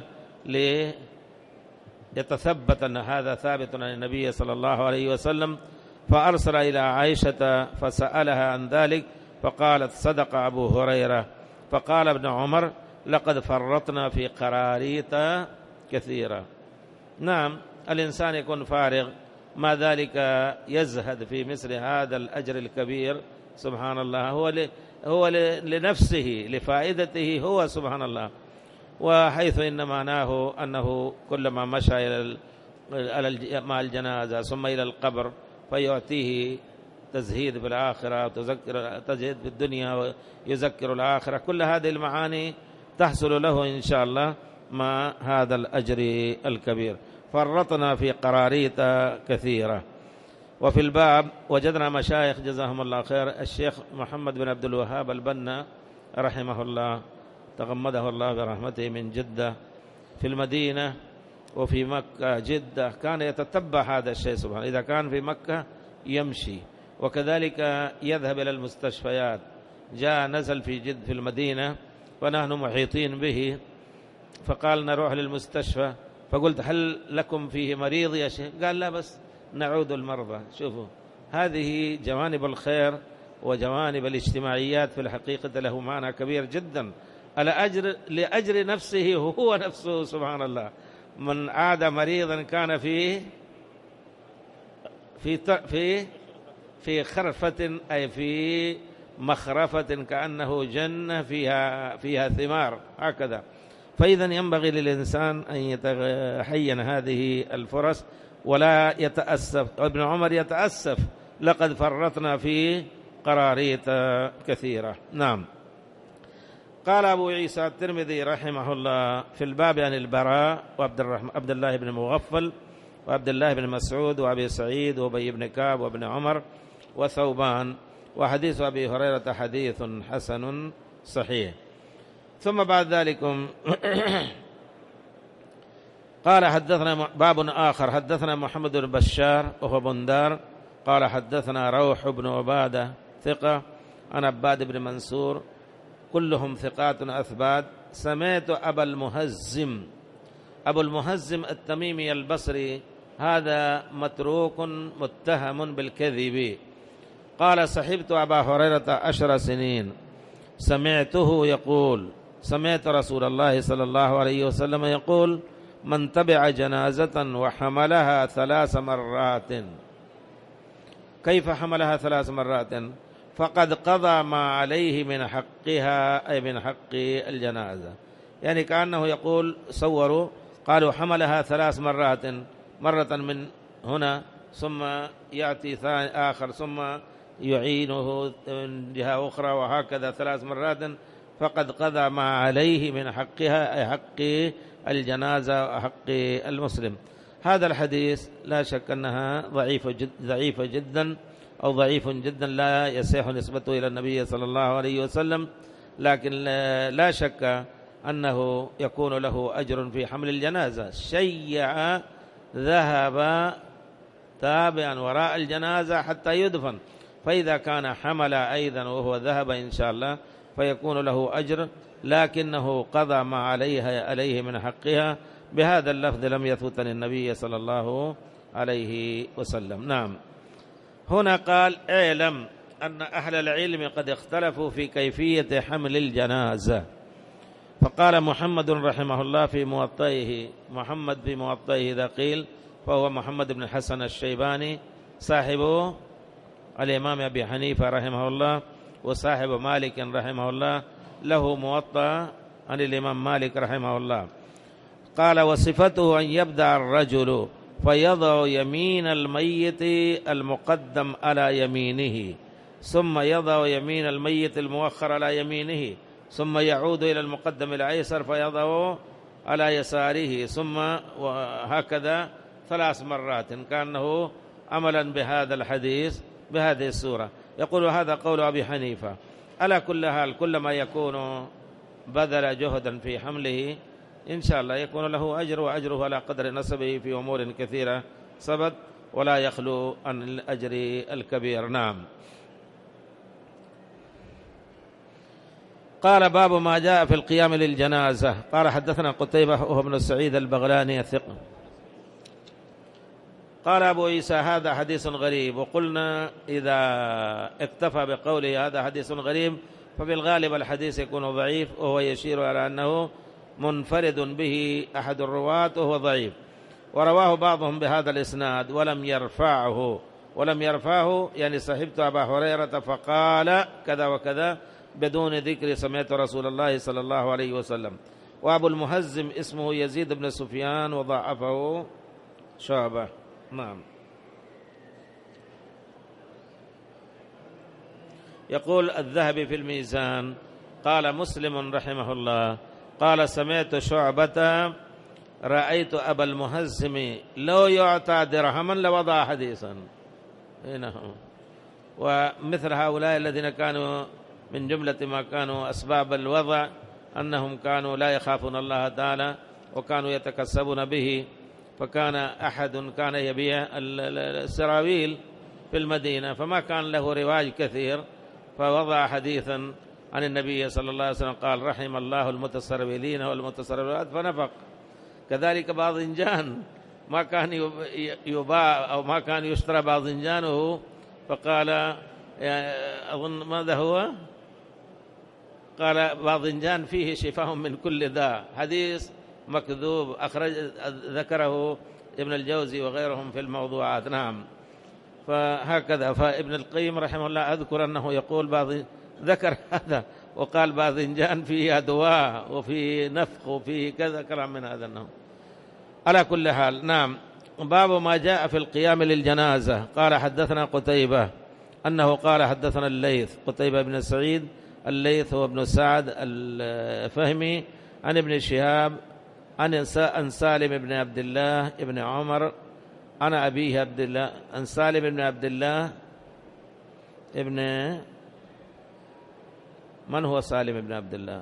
ليتثبت أن هذا ثابت عن النبي صلى الله عليه وسلم، فأرسل إلى عائشة فسألها عن ذلك فقالت صدق أبو هريرة. فقال ابن عمر لقد فرطنا في قراريط كثيرة. نعم، الإنسان يكون فارغ ما ذلك يزهد في مثل هذا الأجر الكبير. سبحان الله، هو هو لنفسه لفائدته هو سبحان الله. وحيث إن معناه أنه كلما مشى إلى مع الجنازة ثم إلى القبر فيعطيه تزهيد في الآخرة وتذكر تزهيد في الدنيا ويذكر الآخرة، كل هذه المعاني تحصل له إن شاء الله مع هذا الأجر الكبير. فرطنا في قراريط كثيرة. وفي الباب وجدنا مشايخ جزاهم الله خير، الشيخ محمد بن عبد الوهاب البنا رحمه الله تغمده الله برحمته من جدة في المدينة وفي مكة جدة، كان يتتبع هذا الشيء سبحانه، إذا كان في مكة يمشي، وكذلك يذهب إلى المستشفيات. جاء نزل في جد في المدينة ونحن محيطين به، فقال نروح للمستشفى، فقلت هل لكم فيه مريض يا شيخ؟ قال لا، بس نعود المرضى. شوفوا، هذه جوانب الخير وجوانب الاجتماعيات في الحقيقة له معنى كبير جدا. الأجر لأجر نفسه هو نفسه سبحان الله. من عاد مريضا كان في في في في خرفة أي في مخرفة كأنه جنة فيها فيها ثمار هكذا. فإذا ينبغي للإنسان أن يتحين هذه الفرص ولا يتأسف. ابن عمر يتأسف لقد فرطنا في قراريط كثيرة. نعم. قال أبو عيسى الترمذي رحمه الله في الباب عن البراء وعبد الرحمن عبد الله بن مغفل وعبد الله بن مسعود وأبي سعيد وأبي بن كعب وابن عمر وثوبان، وحديث أبي هريرة حديث حسن صحيح. ثم بعد ذلك قال حدثنا باب آخر، حدثنا محمد بن بشار وهو بندار قال حدثنا روح بن عبادة ثقة عن عباد بن منصور كلهم ثقات أثبات. سمعت أبا المهزم، أبو المهزم التميمي البصري هذا متروك متهم بالكذب، قال صحبت أبا هريرة عشر سنين سمعته يقول سمعت رسول الله صلى الله عليه وسلم يقول من تبع جنازة وحملها ثلاث مرات. كيف حملها ثلاث مرات؟ فقد قضى ما عليه من حقها أي من حق الجنازة. يعني كأنه يقول صوروا قالوا حملها ثلاث مرات، مرة من هنا ثم يأتي ثاني آخر ثم يعينه من جهة أخرى وهكذا ثلاث مرات، فقد قضى ما عليه من حقها أي حق الجنازة وحق المسلم. هذا الحديث لا شك أنها ضعيفة جد ضعيفة جدا أو ضعيف جدا، لا يصح نسبته إلى النبي صلى الله عليه وسلم، لكن لا شك أنه يكون له أجر في حمل الجنازة. شيع ذهب تابعا وراء الجنازة حتى يدفن، فإذا كان حمل أيضا وهو ذهب إن شاء الله فيكون له أجر، لكنه قضى ما عليها عليه من حقها. بهذا اللفظ لم يثبت النبي صلى الله عليه وسلم. نعم. هنا قال اعلم أن أهل العلم قد اختلفوا في كيفية حمل الجنازة. فقال محمد رحمه الله في موطئه، محمد في موطئه إذا قيل فهو محمد بن الحسن الشيباني صاحب الإمام أبي حنيفة رحمه الله وصاحب مالك رحمه الله، له موطأ عن الإمام مالك رحمه الله. قال وصفته أن يبدأ الرجل فيضع يمين الميت المقدم على يمينه، ثم يضع يمين الميت المؤخر على يمينه، ثم يعود إلى المقدم الأيسر فيضع على يساره، ثم وهكذا ثلاث مرات، كأنه عملا بهذا الحديث بهذه السورة. يقول هذا قول أبي حنيفة. على كل حال كلما يكون بذل جهدا في حمله إن شاء الله يكون له أجر، وأجره على قدر نسبه في أمور كثيرة ثبت ولا يخلو عن الأجر الكبير. نعم. قال باب ما جاء في القيام للجنازة. قال حدثنا قتيبة وهو ابن سعيد البغلاني الثقة. قال أبو عيسى هذا حديث غريب، وقلنا إذا اكتفى بقوله هذا حديث غريب ففي الغالب الحديث يكون ضعيف، وهو يشير على أنه منفرد به أحد الرواة وهو ضعيف. ورواه بعضهم بهذا الإسناد ولم يرفعه، ولم يرفعه يعني صحبت أبا هريرة فقال كذا وكذا بدون ذكر سمعت رسول الله صلى الله عليه وسلم. وأبو المهزم اسمه يزيد بن سفيان وضعفه شعبة. نعم. يقول الذهبي في الميزان قال مسلم رحمه الله قال سمعت شعبة رأيت أبا المهزم لو يعطى درهما لوضع حديثا. ومثل هؤلاء الذين كانوا من جملة ما كانوا أسباب الوضع أنهم كانوا لا يخافون الله تعالى وكانوا يتكسبون به. فكان أحد كان يبيع السراويل في المدينة فما كان له رواج كثير، فوضع حديثا عن النبي صلى الله عليه وسلم قال رحم الله المتسرولين والمتسرولات فنفق. كذلك باذنجان ما كان يباع أو ما كان يشترى باذنجانه، فقال أظن ماذا هو؟ قال باذنجان فيه شفاء من كل داء، حديث مكذوب أخرج ذكره ابن الجوزي وغيرهم في الموضوعات. نعم. فهكذا فابن القيم رحمه الله أذكر أنه يقول بعض ذكر هذا وقال باذنجان فيه دواء وفي نفخ وفي كذا كلام من هذا النوع. على كل حال. نعم. باب ما جاء في القيام للجنازة. قال حدثنا قتيبة أنه قال حدثنا الليث قتيبة بن سعيد الليث هو ابن سعد الفهمي عن ابن شهاب عن سالم بن عبد الله ابن عمر عن أبيه عبد الله عن سالم بن عبد الله ابن من هو سالم بن عبد الله؟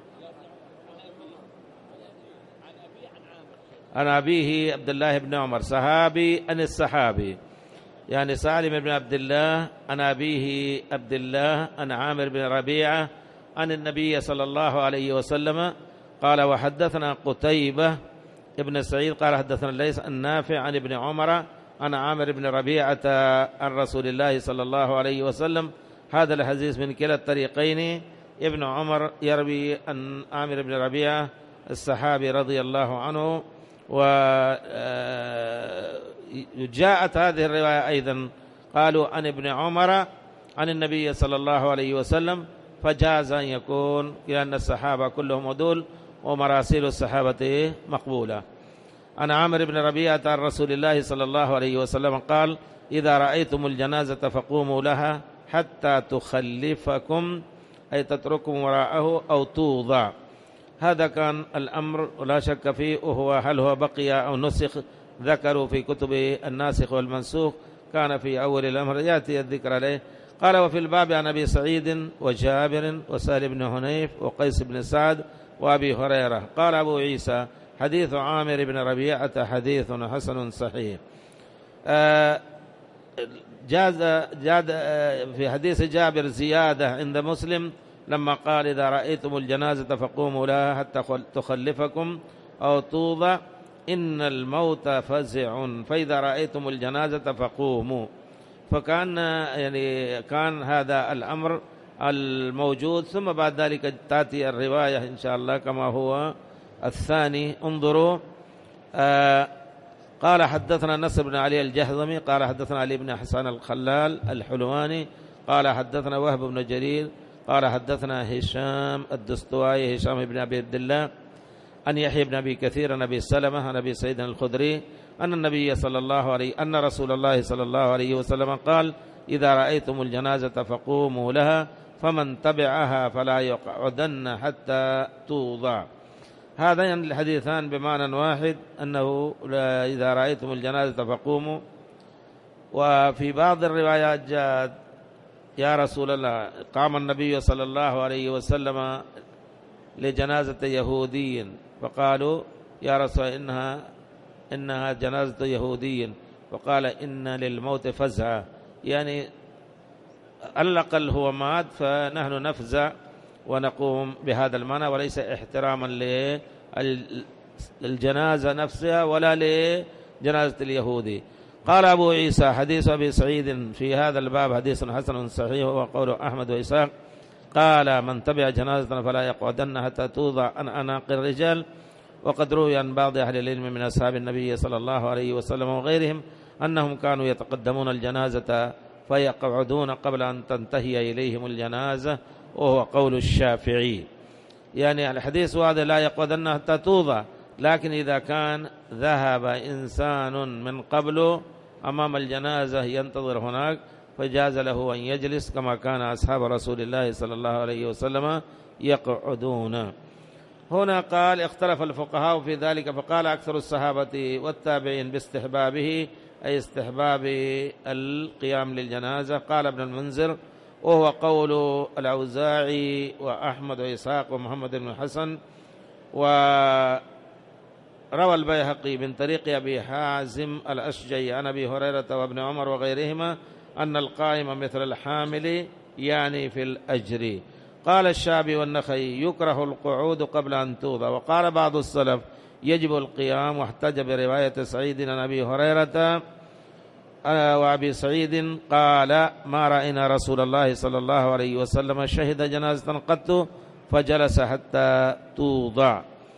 عن أبيه عبد الله بن عمر صحابي عن الصحابي، يعني سالم بن عبد الله عن أبيه عبد الله عن عامر بن ربيعة عن النبي صلى الله عليه وسلم قال وحدثنا قتيبة ابن سعيد قال حدثنا الليث النافع عن ابن عمر عن عامر بن ربيعة عن رسول الله صلى الله عليه وسلم. هذا الحديث من كلا الطريقين. ابن عمر يروي عن عامر بن ربيعة الصحابي رضي الله عنه. وجاءت هذه الرواية أيضا قالوا عن ابن عمر عن النبي صلى الله عليه وسلم، فجاز أن يكون لأن الصحابة كلهم عدول ومراسيل الصحابة مقبولة. عن عامر بن ربيعة عن رسول الله صلى الله عليه وسلم قال إذا رأيتم الجنازة فقوموا لها حتى تخلفكم أي تتركم وراءه أو توضع. هذا كان الأمر ولا شك فيه، وهو هل هو بقي أو نسخ ذكروا في كتب الناسخ والمنسوخ، كان في أول الأمر يأتي الذكر عليه. قال وفي الباب عن أبي سعيد وجابر وسهل بن حنيف وقيس بن سعد وأبي هريرة. قال أبو عيسى حديث عامر بن ربيعة حديث حسن صحيح. جاز جاد في حديث جابر زيادة عند مسلم لما قال إذا رأيتم الجنازة فقوموا لها حتى تخلفكم أو توضع إن الموت فزع فإذا رأيتم الجنازة فقوموا. فكان يعني كان هذا الأمر الموجود. ثم بعد ذلك تأتي الرواية إن شاء الله كما هو الثاني. انظروا. آه قال حدثنا نصر بن علي الجهضمي قال حدثنا علي بن حسان الخلال الحلواني قال حدثنا وهب بن جرير قال حدثنا هشام الدستوائي هشام بن أبي عبد الله أن يحيى بن أبي كثير عن أبي سلمة عن أبي سعيد الخدري أن النبي صلى الله عليه أن رسول الله صلى الله عليه وسلم قال إذا رأيتم الجنازة فقوموا لها فمن تبعها فلا يقعدن حتى توضع. هذان الحديثان بمعنى واحد أنه إذا رأيتم الجنازة فقوموا. وفي بعض الروايات جاءت يا رسول الله قام النبي صلى الله عليه وسلم لجنازة يهودي فقالوا يا رسول إنها إنها جنازة يهودي فقال إن للموت فزعة، يعني على الأقل هو مات فنحن نفزع ونقوم بهذا المعنى وليس احتراما للجنازة نفسها ولا لجنازة اليهودي. قال أبو عيسى حديث أبي سعيد في هذا الباب حديث حسن صحيح وقول أحمد وإسحاق قال من تبع جنازة فلا يقعدن حتى توضع عن أعناق الرجال. وقد روي عن بعض أهل العلم من أصحاب النبي صلى الله عليه وسلم وغيرهم أنهم كانوا يتقدمون الجنازة فيقعدون قبل أن تنتهي إليهم الجنازة، وهو قول الشافعي. يعني الحديث هذا لا يقعدن حتى توضع، لكن إذا كان ذهب إنسان من قبله أمام الجنازة ينتظر هناك فجاز له أن يجلس كما كان أصحاب رسول الله صلى الله عليه وسلم يقعدون. هنا قال اختلف الفقهاء في ذلك، فقال أكثر الصحابة والتابعين باستحبابه، أي استحباب القيام للجنازة. قال ابن المنذر وهو قول الأوزاعي وأحمد وإسحاق ومحمد بن الحسن. وروى البيهقي من طريق أبي حازم الأشجعي عن أبي هريرة وابن عمر وغيرهما أن القائم مثل الحامل يعني في الأجر. قال الشعبي والنخعي يكره القعود قبل أن توضع. وقال بعض السلف يجب القيام، واحتج برواية سعيد عن أبي هريرة وأبي سعيد قال ما رأينا رسول الله صلى الله عليه وسلم شهد جنازة قط فجلس حتى توضع.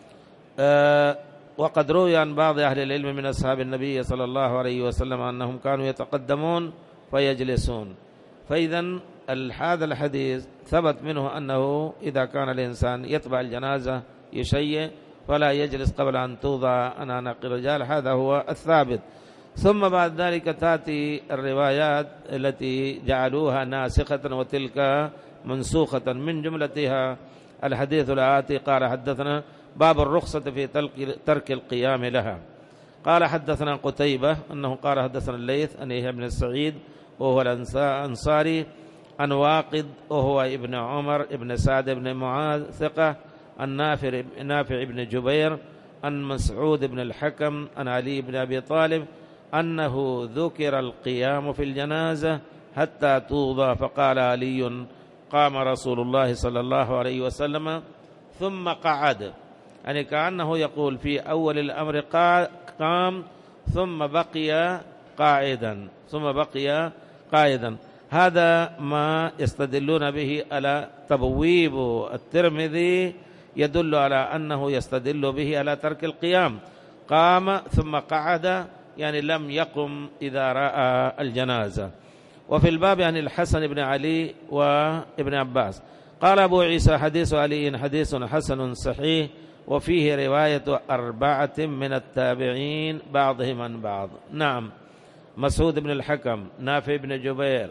أه وقد روي عن بعض أهل العلم من أصحاب النبي صلى الله عليه وسلم أنهم كانوا يتقدمون فيجلسون. فإذا هذا الحديث ثبت منه أنه إذا كان الإنسان يتبع الجنازة يشيع فلا يجلس قبل أن توضع عن أعناق الرجال، هذا هو الثابت. ثم بعد ذلك تأتي الروايات التي جعلوها ناسخة وتلك منسوخة، من جملتها الحديث الآتي. قال حدثنا باب الرخصة في ترك القيام لها. قال حدثنا قتيبة أنه قال حدثنا الليث أن يحيى بن السعيد وهو الأنصاري عن واقد وهو ابن عمر ابن سعد بن معاذ ثقة، عن نافع نافع بن جبير عن مسعود بن الحكم عن علي بن أبي طالب أنه ذكر القيام في الجنازة حتى توضى، فقال علي قام رسول الله صلى الله عليه وسلم ثم قعد، يعني كأنه يقول في أول الأمر قام ثم بقي قاعدا ثم بقي قاعدا. هذا ما يستدلون به على تبويب الترمذي، يدل على أنه يستدل به على ترك القيام. قام ثم قعد يعني لم يقم إذا رأى الجنازة. وفي الباب عن الحسن بن علي وابن عباس قال أبو عيسى حديث علي حديث حسن صحيح، وفيه رواية أربعة من التابعين بعضهم عن بعض. نعم، مسعود بن الحكم، نافع بن جبير،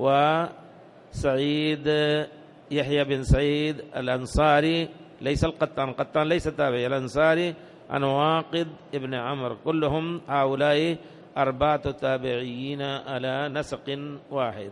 وسعيد يحيى بن سعيد الأنصاري ليس القطان، قطان ليس تابعي، الأنصاري عن واقد ابن عمرو، كلهم هؤلاء أربعة تابعيين على نسق واحد.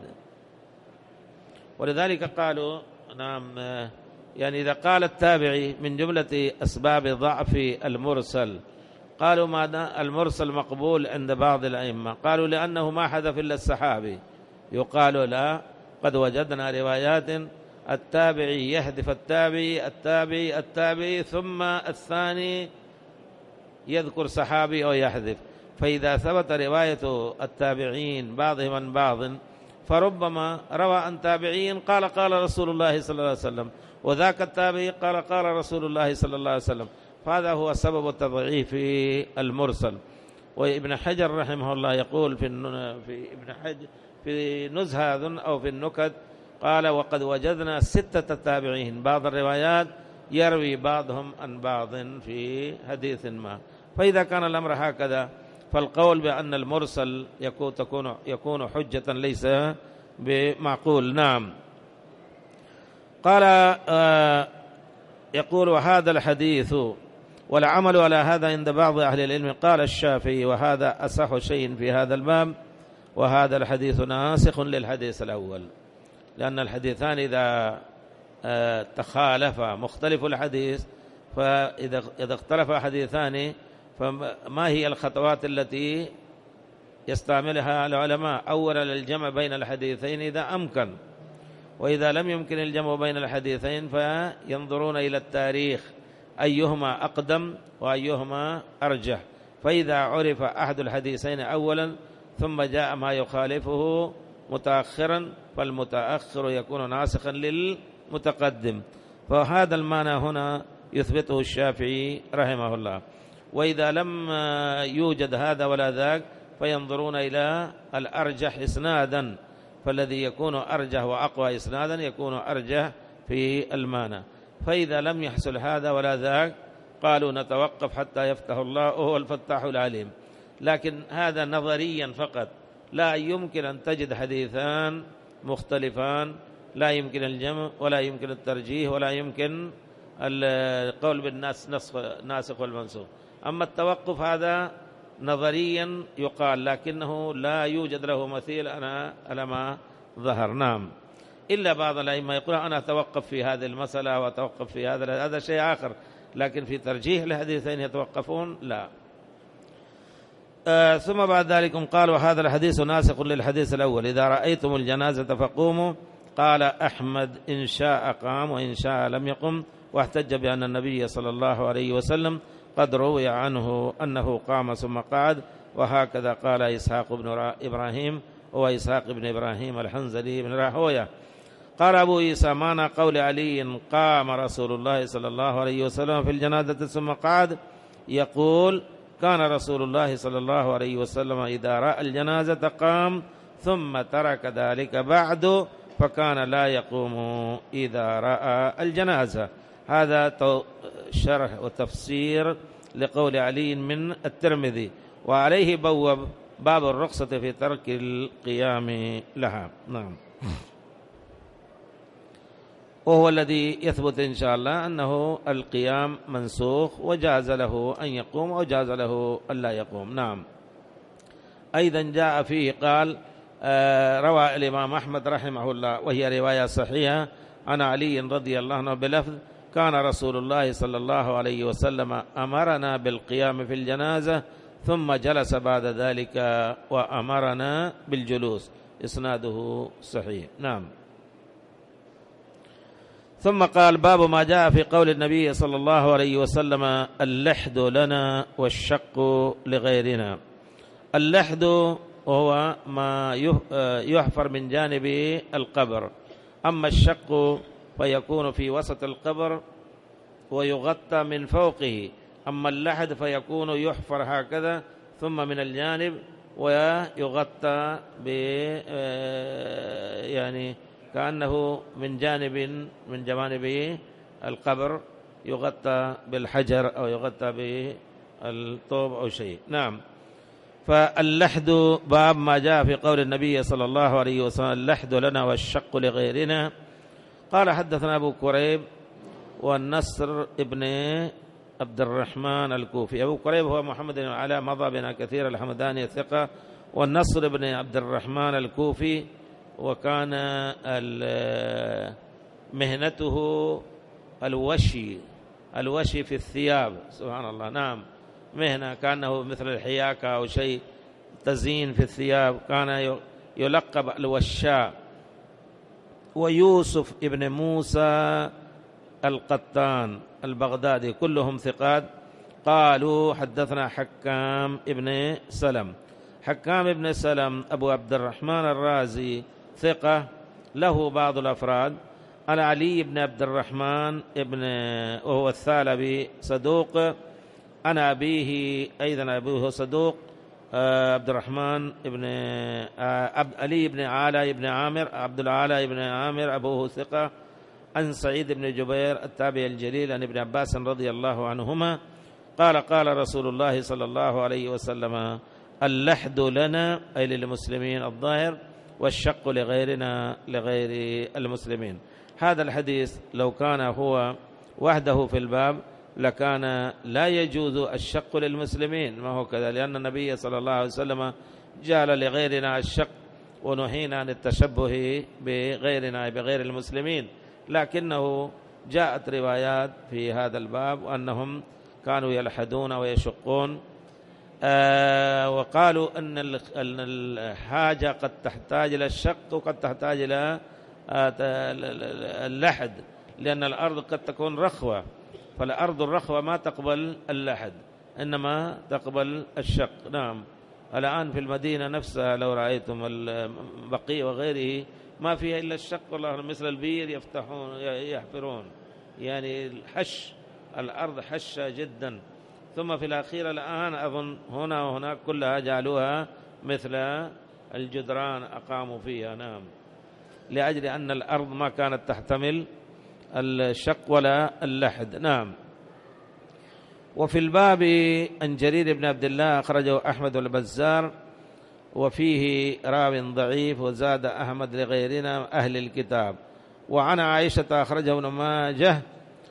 ولذلك قالوا نعم، يعني إذا قال التابعي من جملة أسباب ضعف المرسل، قالوا ما المرسل مقبول عند بعض الأئمة، قالوا لأنه ما حذف إلا الصحابي. يقال لا، قد وجدنا روايات التابعي يحذف التابعي التابعي التابعي ثم الثاني يذكر صحابي أو يحذف. فإذا ثبت رواية التابعين بعضهم عن بعض فربما روى عن تابعين قال قال رسول الله صلى الله عليه وسلم، وذاك التابعي قال قال رسول الله صلى الله عليه وسلم، فهذا هو سبب تضعيف المرسل. وابن حجر رحمه الله يقول في في ابن حجر في نزهة أو في النكت قال وقد وجدنا ستة تابعين، بعض الروايات يروي بعضهم عن بعض في حديث ما. فإذا كان الأمر هكذا فالقول بأن المرسل يكون تكون يكون حجة ليس بمعقول. نعم. قال آه يقول وهذا الحديث والعمل على هذا عند بعض أهل العلم. قال الشافعي وهذا أصح شيء في هذا الباب، وهذا الحديث ناسخ للحديث الأول، لأن الحديثان إذا آه تخالف مختلف الحديث، فإذا إذا اختلف حديثان فما هي الخطوات التي يستعملها العلماء؟ أولا الجمع بين الحديثين إذا أمكن، وإذا لم يمكن الجمع بين الحديثين فينظرون إلى التاريخ أيهما أقدم وأيهما أرجح. فإذا عرف أحد الحديثين أولا ثم جاء ما يخالفه متأخرا فالمتأخر يكون ناسخا للمتقدم. فهذا المعنى هنا يثبته الشافعي رحمه الله. وإذا لم يوجد هذا ولا ذاك فينظرون إلى الأرجح إسنادا، فالذي يكون أرجح وأقوى إسنادا يكون أرجح في المعنى. فإذا لم يحصل هذا ولا ذاك قالوا نتوقف حتى يفتح الله وهو الفتاح العليم. لكن هذا نظريا فقط، لا يمكن أن تجد حديثان مختلفان، لا يمكن الجمع ولا يمكن الترجيح ولا يمكن القول بالناس ناسخ والمنسوخ. أما التوقف هذا نظريا يقال، لكنه لا يوجد له مثيل أنا على ما ظهر. نعم، إلا بعض الأئمة يقول أنا أتوقف في هذه المسألة وأتوقف في هذا، هذا شيء آخر، لكن في ترجيح الحديثين يتوقفون لا. آه ثم بعد ذلك قال وهذا الحديث ناسخ للحديث الأول، إذا رأيتم الجنازة فقوموا. قال أحمد إن شاء قام وإن شاء لم يقم، واحتج بأن النبي صلى الله عليه وسلم قد روي عنه أنه قام ثم قعد، وهكذا قال إسحاق بن إبراهيم وإسحاق بن إبراهيم الحنزلي بن راهويه. قال أبو عيسى معنى قول علي قام رسول الله صلى الله عليه وسلم في الجنازة ثم قعد، يقول كان رسول الله صلى الله عليه وسلم إذا رأى الجنازة قام ثم ترك ذلك بعد، فكان لا يقوم إذا رأى الجنازة. هذا شرح وتفسير لقول علي من الترمذي، وعليه بوب باب الرخصة في ترك القيام لها. نعم، وهو الذي يثبت إن شاء الله أنه القيام منسوخ، وجاز له أن يقوم وجاز له أن لا يقوم. نعم. أيضا جاء فيه قال آه روى الإمام أحمد رحمه الله وهي رواية صحيحة عن علي رضي الله عنه بلفظ كان رسول الله صلى الله عليه وسلم أمرنا بالقيام في الجنازة ثم جلس بعد ذلك وأمرنا بالجلوس، إسناده صحيح. نعم. ثم قال باب ما جاء في قول النبي صلى الله عليه وسلم اللحد لنا والشق لغيرنا. اللحد وهو ما يحفر من جانب القبر، أما الشق فيكون في وسط القبر ويغطى من فوقه، أما اللحد فيكون يحفر هكذا ثم من الجانب ويغطى ب يعني كأنه من جانب من جوانب القبر يغطى بالحجر أو يغطى بالطوب أو شيء. نعم. فاللحد باب ما جاء في قول النبي صلى الله عليه وسلم اللحد لنا والشق لغيرنا. قال حدثنا أبو كريب والنصر ابن عبد الرحمن الكوفي. أبو كريب هو محمد بن علاء مضى بنا كثير الحمداني الثقة، والنصر بن عبد الرحمن الكوفي، وكان مهنته الوشي الوشي في الثياب، سبحان الله. نعم، مهنة كأنه مثل الحياكة أو شيء تزيين في الثياب، كان يلقب الوشاء. ويوسف ابن موسى القطان البغدادي كلهم ثقات. قالوا حدثنا حكام ابن سلم. حكام ابن سلم أبو عبد الرحمن الرازي ثقة، له بعض الأفراد. أنا علي بن عبد الرحمن ابن وهو الثعلبي صدوق. أنا أبيه أيضا أبوه صدوق عبد الرحمن ابن علي بن علاء بن عامر عبد العالى بن عامر أبوه ثقة. عن سعيد بن جبير التابعي الجليل عن ابن عباس رضي الله عنهما قال قال رسول الله صلى الله عليه وسلم اللحد لنا أي للمسلمين الظاهر، والشق لغيرنا لغير المسلمين. هذا الحديث لو كان هو وحده في الباب لكان لا يجوز الشق للمسلمين، ما هو كذا، لأن النبي صلى الله عليه وسلم جعل لغيرنا الشق ونهينا عن التشبه بغيرنا بغير المسلمين، لكنه جاءت روايات في هذا الباب وأنهم كانوا يلحدون ويشقون. آه وقالوا أن الحاجة قد تحتاج إلى الشق وقد تحتاج إلى آه اللحد، لأن الأرض قد تكون رخوة، فالأرض الرخوة ما تقبل اللحد إنما تقبل الشق. نعم. الآن في المدينة نفسها لو رأيتم البقيع وغيره ما فيها إلا الشق، والله مثل البير يفتحون يحفرون، يعني الحش، الأرض حشة جدا. ثم في الأخير الآن أظن هنا وهناك كلها جعلوها مثل الجدران أقاموا فيها. نعم، لأجل أن الأرض ما كانت تحتمل الشق ولا اللحد. نعم. وفي الباب عن جرير بن عبد الله أخرجه أحمد والبزار، وفيه راو ضعيف وزاد أحمد لغيرنا أهل الكتاب. وعن عائشة أخرجه ابن ماجه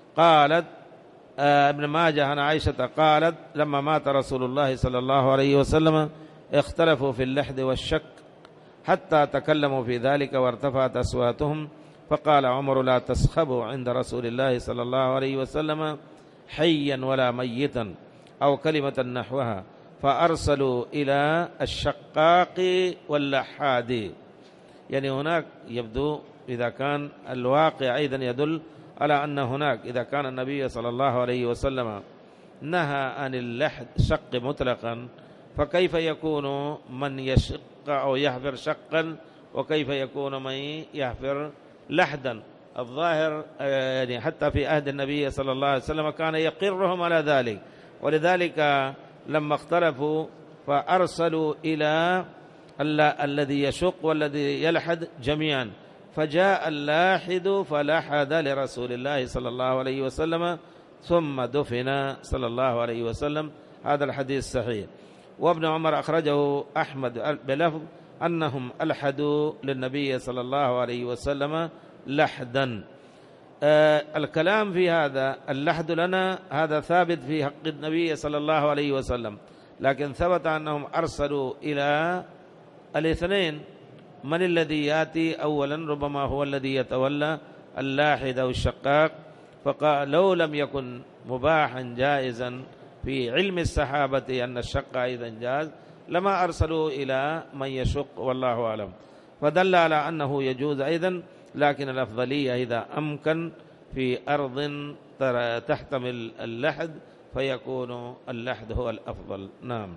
قالت ابن ماجه عن عائشة قالت لما مات رسول الله صلى الله عليه وسلم اختلفوا في اللحد والشك حتى تكلموا في ذلك وارتفعت أصواتهم، فقال عمر لا تسخبوا عند رسول الله صلى الله عليه وسلم حيا ولا ميتا أو كلمة نحوها، فأرسلوا إلى الشقاق واللحاد. يعني هناك يبدو إذا كان الواقع أيضا يدل على أن هناك إذا كان النبي صلى الله عليه وسلم نهى عن اللحد شق مطلقا، فكيف يكون من يشق أو يحفر شقا، وكيف يكون من يحفر لحدا؟ الظاهر يعني حتى في عهد النبي صلى الله عليه وسلم كان يقرهم على ذلك، ولذلك لما اختلفوا فأرسلوا إلى الذي يشق والذي يلحد جميعا، فجاء اللاحد فلحد لرسول الله صلى الله عليه وسلم ثم دفن صلى الله عليه وسلم. هذا الحديث صحيح. وابن عمر أخرجه أحمد بلفظ أنهم ألحدوا للنبي صلى الله عليه وسلم لحدا. آه الكلام في هذا اللحد لنا هذا ثابت في حق النبي صلى الله عليه وسلم، لكن ثبت أنهم أرسلوا إلى الاثنين، من الذي يأتي أولا؟ ربما هو الذي يتولى اللاحد أو الشقاق. فقال لو لم يكن مباحا جائزا في علم الصحابة أن الشق أيضا جاز لما أرسلوا إلى من يشق، والله أعلم. فدل على أنه يجوز أيضا، لكن الأفضلية إذا أمكن في أرض تحتمل اللحد فيكون اللحد هو الأفضل. نعم.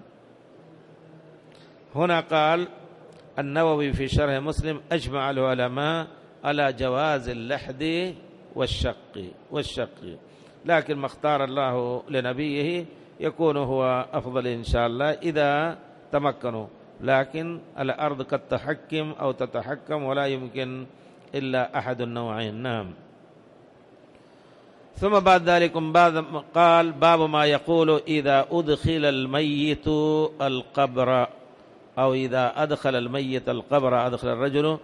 هنا قال النووي في شرح مسلم أجمع العلماء على جواز اللحد والشق والشق لكن ما اختار الله لنبيه يكون هو أفضل إن شاء الله إذا تمكنوا، لكن الأرض قد تحكم أو تتحكم ولا يمكن إلا أحد النوعين. نعم. ثم بعد ذلك بعد قال باب ما يقول إذا أدخل الميت القبر، أو إذا أدخل الميت القبر أدخل الرجل.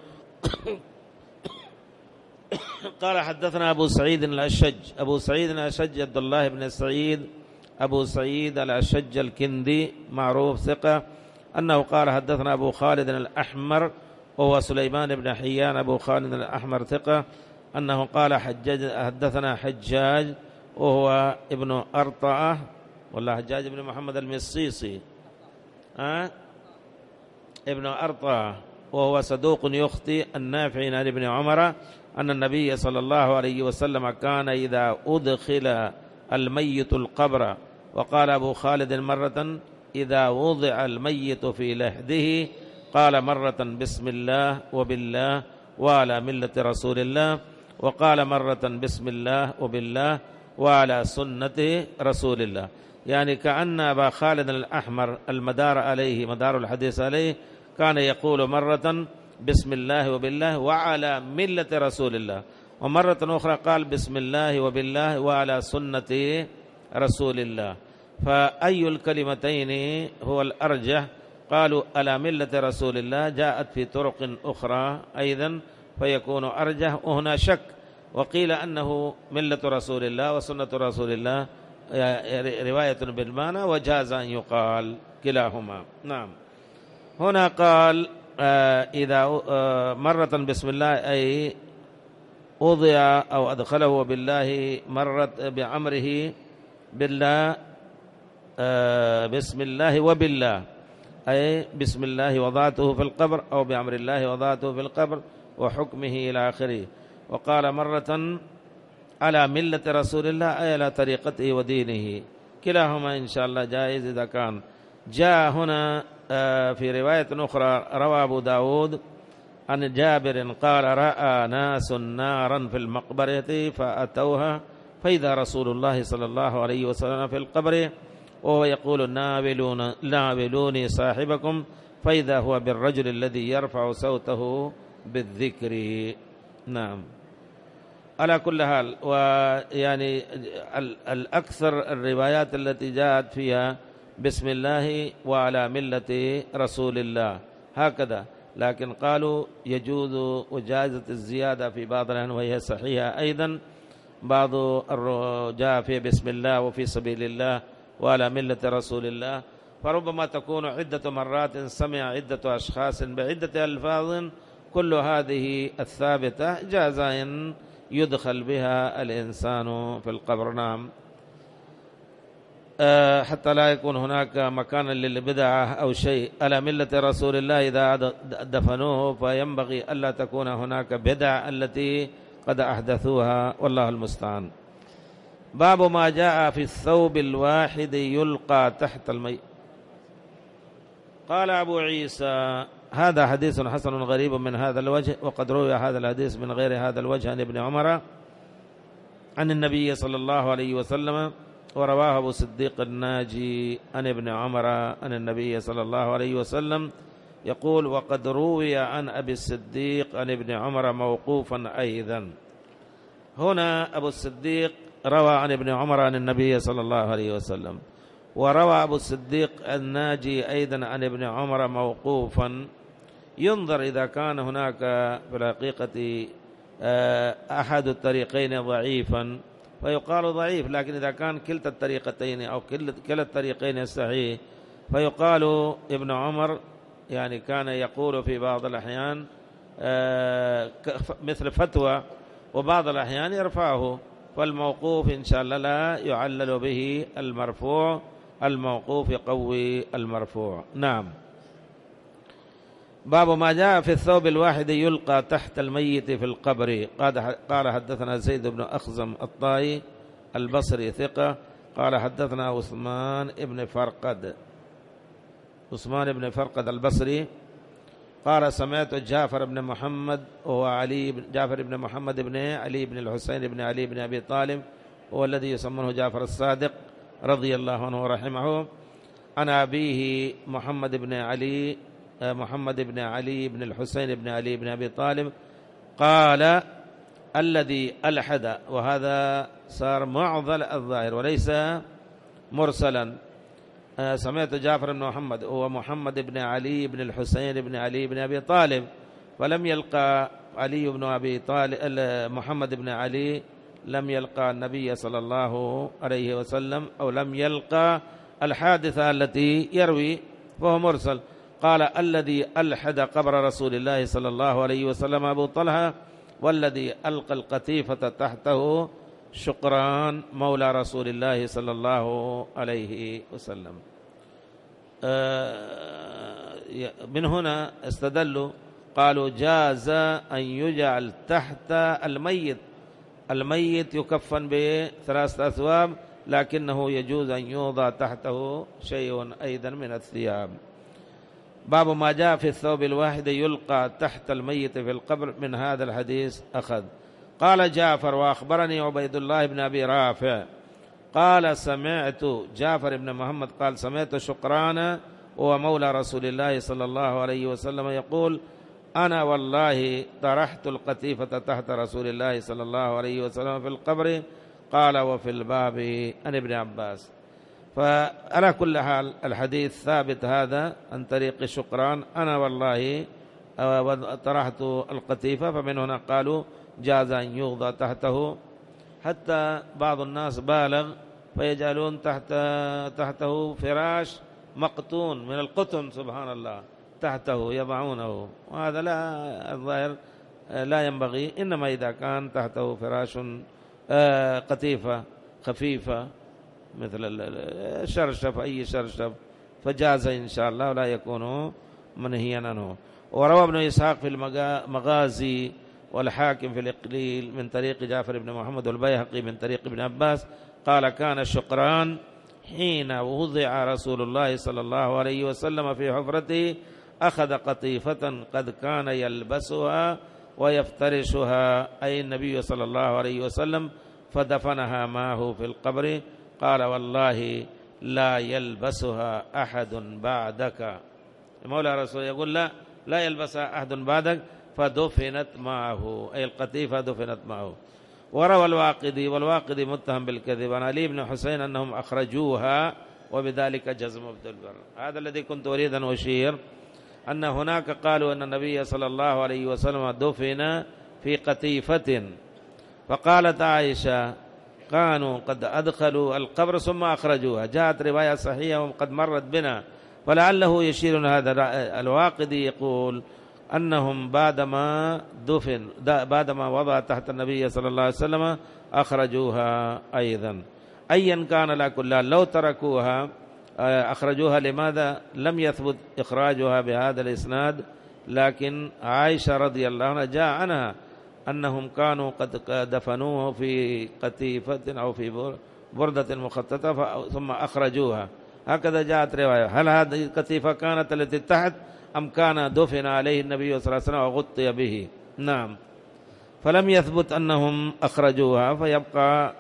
قال حدثنا أبو سعيد الأشج أبو سعيد الأشج عبد الله بن سعيد أبو سعيد الأشج الكندي معروف ثقة، أنه قال حدثنا أبو خالد الأحمر وهو سليمان بن حيان أبو خالد الأحمر ثقة، أنه قال حجاج حدثنا حجاج وهو ابن أرطأة ولا حجاج بن محمد المصيصي أه؟ ابن أرطأة، وهو صدوق يخطئ. النافع عن ابن عمر أن النبي صلى الله عليه وسلم كان إذا أدخل الميت القبر. وقال أبو خالد مرة إذا وضع الميت في لحده قال مرة بسم الله وبالله وعلى ملة رسول الله، وقال مرة بسم الله وبالله وعلى سنة رسول الله. يعني كأن أبا خالد الأحمر المدار عليه مدار الحديث عليه كان يقول مرة بسم الله وبالله وعلى ملة رسول الله، ومرة أخرى قال بسم الله وبالله وعلى سنة رسول الله. فأي الكلمتين هو الأرجح؟ قالوا على ملة رسول الله جاءت في طرق أخرى أيضا فيكون أرجح، وهنا شك. وقيل أنه ملة رسول الله وسنة رسول الله رواية بالمعنى وجاز أن يقال كلاهما. نعم. هنا قال آه إذا آه مرة بسم الله أي وضع أو أدخله بالله مرة بعمره بالله آه بسم الله وبالله أي بسم الله وضعته في القبر أو بأمر الله وضعته في القبر وحكمه إلى آخره. وقال مرة على ملة رسول الله أي على طريقته ودينه، كلاهما إن شاء الله جائز إذا كان. جاء هنا في رواية أخرى روى أبو داود عن جابر قال رأى ناس نارا في المقبرة فأتوها فإذا رسول الله صلى الله عليه وسلم في القبر وهو يقول ناولون ناولوني صاحبكم، فإذا هو بالرجل الذي يرفع صوته بالذكر. نعم. على كل حال، ويعني الأكثر الروايات التي جاءت فيها بسم الله وعلى ملة رسول الله هكذا، لكن قالوا يجوز وجائزة الزيادة في بعض الأحيان وهي صحيحة أيضا، بعض جاء في بسم الله وفي سبيل الله وعلى ملة رسول الله، فربما تكون عدة مرات سمع عدة أشخاص بعدة ألفاظ، كل هذه الثابتة جاز أن يدخل بها الإنسان في القبر. نعم، أه حتى لا يكون هناك مكان للبدعة أو شيء. على ملة رسول الله إذا دفنوه فينبغي ألا تكون هناك بدع التي قد أحدثوها، والله المستعان. باب ما جاء في الثوب الواحد يلقى تحت الميت. قال أبو عيسى هذا حديث حسن غريب من هذا الوجه، وقد روي هذا الحديث من غير هذا الوجه عن ابن عمر عن النبي صلى الله عليه وسلم، ورواه أبو الصديق الناجي عن ابن عمر عن النبي صلى الله عليه وسلم يقول: وقد روي عن أبي الصديق عن ابن عمر موقوفا أيضا. هنا أبو الصديق روى عن ابن عمر عن النبي صلى الله عليه وسلم، وروى أبو الصديق الناجي أيضا عن ابن عمر موقوفا. ينظر إذا كان هناك في الحقيقة أحد الطريقين ضعيفا فيقال ضعيف، لكن إذا كان كلتا الطريقتين أو كلا الطريقين صحيح فيقال ابن عمر يعني كان يقول في بعض الأحيان مثل فتوى، وبعض الأحيان يرفعه، فالموقوف إن شاء الله لا يعلل به المرفوع، الموقوف يقوي المرفوع. نعم. باب ما جاء في الثوب الواحد يلقى تحت الميت في القبر. قال حدثنا زيد بن أخزم الطائي البصري ثقة، قال حدثنا عثمان بن فرقد عثمان بن فرقد البصري قال سمعت جعفر بن محمد وهو علي جعفر بن محمد بن علي بن الحسين بن علي بن أبي طالب، هو الذي يسمونه جعفر الصادق رضي الله عنه ورحمه، عن أبيه محمد بن علي محمد بن علي بن الحسين بن علي بن أبي طالب قال: الذي ألحد، وهذا صار معضل الظاهر وليس مرسلا. سمعت جعفر بن محمد هو محمد بن علي بن الحسين بن علي بن أبي طالب، فلم يلقى علي بن أبي طالب محمد بن علي لم يلقى النبي صلى الله عليه وسلم، أو لم يلقى الحادثة التي يروي، فهو مرسل. قال: الذي ألحد قبر رسول الله صلى الله عليه وسلم أبو طلحة، والذي ألقى القتيفة تحته شقران مولى رسول الله صلى الله عليه وسلم. من هنا استدلوا قالوا جاز أن يجعل تحت الميت الميت يكفن بثلاثة أثواب، لكنه يجوز أن يوضع تحته شيء أيضا من الثياب. باب ما جاء في الثوب الواحد يلقى تحت الميت في القبر. من هذا الحديث أخذ. قال جعفر: وأخبرني عبيد الله بن أبي رافع قال سمعت جعفر بن محمد قال سمعت شقران هو مولى رسول الله صلى الله عليه وسلم يقول: أنا والله طرحت القتيفة تحت رسول الله صلى الله عليه وسلم في القبر. قال: وفي الباب عن ابن عباس. فعلى كل حال الحديث ثابت هذا عن طريق شقران: أنا والله طرحت القتيفة، فمن هنا قالوا جاز أن يوضع تحته. حتى بعض الناس بالغ فيجعلون تحت تحته فراش مقطون من القطن، سبحان الله، تحته يضعونه، وهذا لا الظاهر لا ينبغي، إنما إذا كان تحته فراش قطيفة خفيفة مثل الشرشف أي شرشف فجاز إن شاء الله ولا يكون منهيا عنه. وروى ابن إسحاق في المغازي والحاكم في الإقليل من طريق جعفر بن محمد والبيهقي من طريق ابن عباس قال: كان الشقران حين وضع رسول الله صلى الله عليه وسلم في حفرته أخذ قطيفة قد كان يلبسها ويفترشها، أي النبي صلى الله عليه وسلم، فدفنها معه في القبر. قال: والله لا يلبسها أحد بعدك. مولى رسول يقول: لا لا يلبسها أحد بعدك، فدفنت معه، أي القتيفة دفنت معه. وروى الواقدي، والواقدي متهم بالكذب، عن علي بن حسين أنهم أخرجوها، وبذلك جزم عبد البر. هذا الذي كنت أريد أن أشير، أن هناك قالوا أن النبي صلى الله عليه وسلم دفن في قتيفة، فقالت عائشة كانوا قد أدخلوا القبر ثم أخرجوها. جاءت رواية صحيحة وقد مرت بنا، فلعله يشير هذا الواقدي يقول أنهم بعدما دفن بعدما وضع تحت النبي صلى الله عليه وسلم أخرجوها أيضا. أيا كان لا كل لو تركوها أخرجوها. لماذا لم يثبت إخراجها بهذا الإسناد؟ لكن عائشة رضي الله عنها جاء عنها أنهم كانوا قد دفنوه في قتيفة أو في بردة مخططة ثم أخرجوها، هكذا جاءت رواية. هل هذه القتيفة كانت التي تحت أم كان دفن عليه النبي صلى الله عليه وسلم وغطي به؟ نعم، فلم يثبت أنهم أخرجوها، فيبقى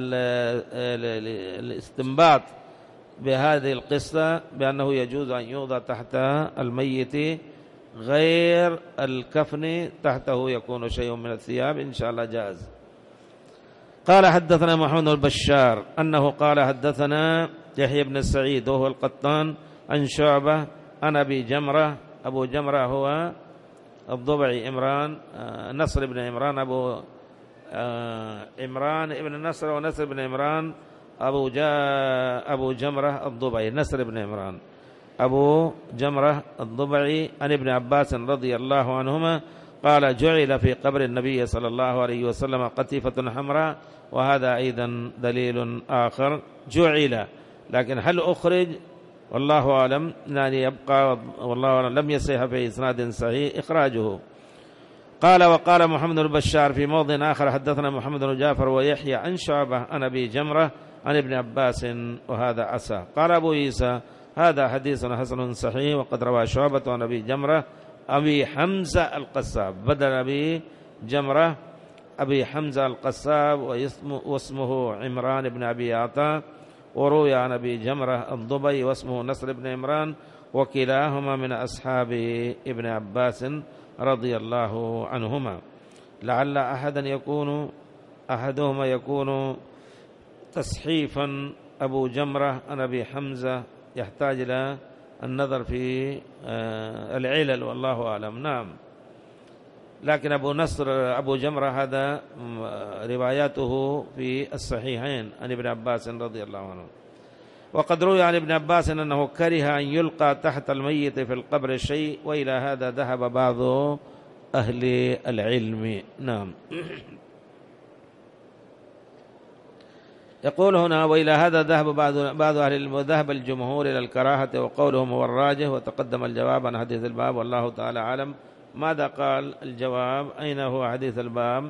الاستنباط بهذه القصة بأنه يجوز أن يوضع تحت الميت غير الكفن، تحته يكون شيء من الثياب إن شاء الله جاز. قال حدثنا محمد بن بشار أنه قال حدثنا يحيى بن سعيد وهو القطان عن شعبة عن أبي جمرة. أبو جمرة هو الضبعي عمران نصر بن عمران أبو عمران ابن نصر ونصر بن عمران أبو جاء أبو جمرة الضبعي نصر بن عمران أبو جمرة الضبعي عن ابن عباس رضي الله عنهما قال جعل في قبر النبي صلى الله عليه وسلم قطيفة حمراء، وهذا أيضا دليل آخر جعل، لكن هل أخرج والله أعلم، يعني يبقى والله أعلم لم يصح في إسناد صحيح إخراجه. قال وقال محمد بن بشار في موضع آخر حدثنا محمد بن جعفر ويحيى عن شعبة عن أبي جمرة عن ابن عباس وهذا عسى. قال أبو عيسى هذا حديث حسن صحيح، وقد روى شعبة عن أبي جمرة أبي حمزة القصاب بدل أبي جمرة أبي حمزة القصاب واسمه عمران بن أبي عطاء، وروي عن أبي جمرة الضبي واسمه نصر بن عمران، وكلاهما من أصحاب ابن عباس رضي الله عنهما. لعل أحدا يكون أحدهما يكون تصحيفا أبو جمرة عن أبي حمزة، يحتاج إلى النظر في العلل والله أعلم. نعم، لكن أبو نصر أبو جمرة هذا رواياته في الصحيحين عن ابن عباس رضي الله عنه. وقد روي عن ابن عباس أنه كره أن يلقى تحت الميت في القبر شيء، وإلى هذا ذهب بعض أهل العلم. نعم. يقول هنا وإلى هذا ذهب بعض أهل العلم، وذهب الجمهور إلى الكراهة وقولهم هو الراجح، وتقدم الجواب عن حديث الباب والله تعالى أعلم. ماذا قال الجواب؟ أين هو حديث الباب؟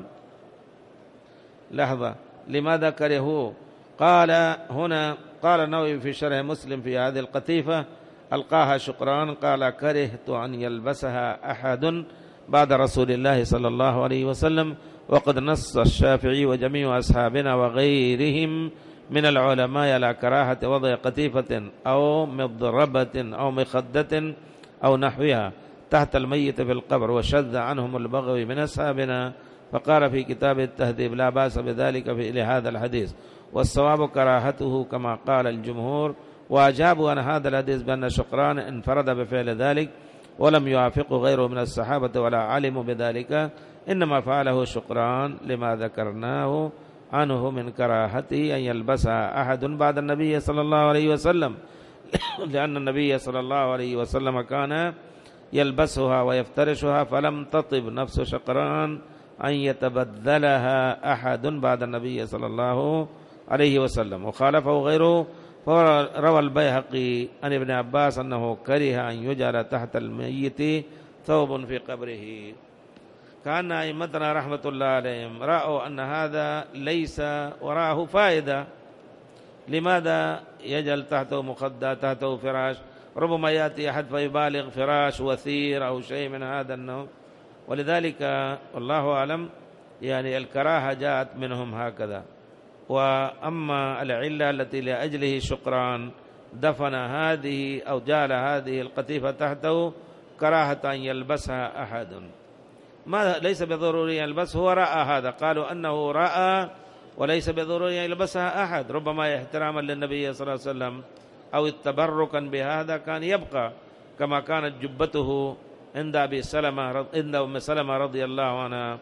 لحظة، لماذا كرهوه؟ قال هنا قال النووي في شرح مسلم في هذه القطيفة ألقاها شكران، قال كرهت أن يلبسها أحد بعد رسول الله صلى الله عليه وسلم، وقد نص الشافعي وجميع أصحابنا وغيرهم من العلماء على كراهة وضع قطيفة أو مضربة أو مخدة أو نحوها تحت الميت في القبر، وشذ عنهم البغوي من أصحابنا، فقال في كتاب التهذيب لا بأس بذلك في لهذا الحديث، والصواب كراهته كما قال الجمهور. وأجابوا عن هذا الحديث بأن شكران انفرد بفعل ذلك ولم يوافقه غيره من الصحابة ولا علموا بذلك، إنما فعله شكران لما ذكرناه عنه من كراهته أن يلبسها أحد بعد النبي صلى الله عليه وسلم، لأن النبي صلى الله عليه وسلم كان يلبسها ويفترشها، فلم تطب نفس شكران أن يتبدلها أحد بعد النبي صلى الله عليه وسلم. وخالفه غيره، فروى البيهقي عن ابن عباس أنه كره أن يجعل تحت الميت ثوب في قبره. كان أئمتنا رحمة الله عليهم رأوا أن هذا ليس وراءه فائدة. لماذا يجعل تحته مخدة تحته فراش؟ ربما يأتي أحد فيبالغ فراش وثير أو شيء من هذا النوع، ولذلك والله أعلم يعني الكراهة جاءت منهم هكذا. وأما العلة التي لأجله شكران دفن هذه أو جعل هذه القطيفة تحته كراهة أن يلبسها أحد، ما ليس بضروري يلبس، هو رأى هذا، قالوا أنه رأى وليس بضروري يلبسها أحد، ربما احتراما للنبي صلى الله عليه وسلم أو التبركا بهذا كان يبقى، كما كانت جبته عند أبي سلمة عند أم سلمة رضي الله عنها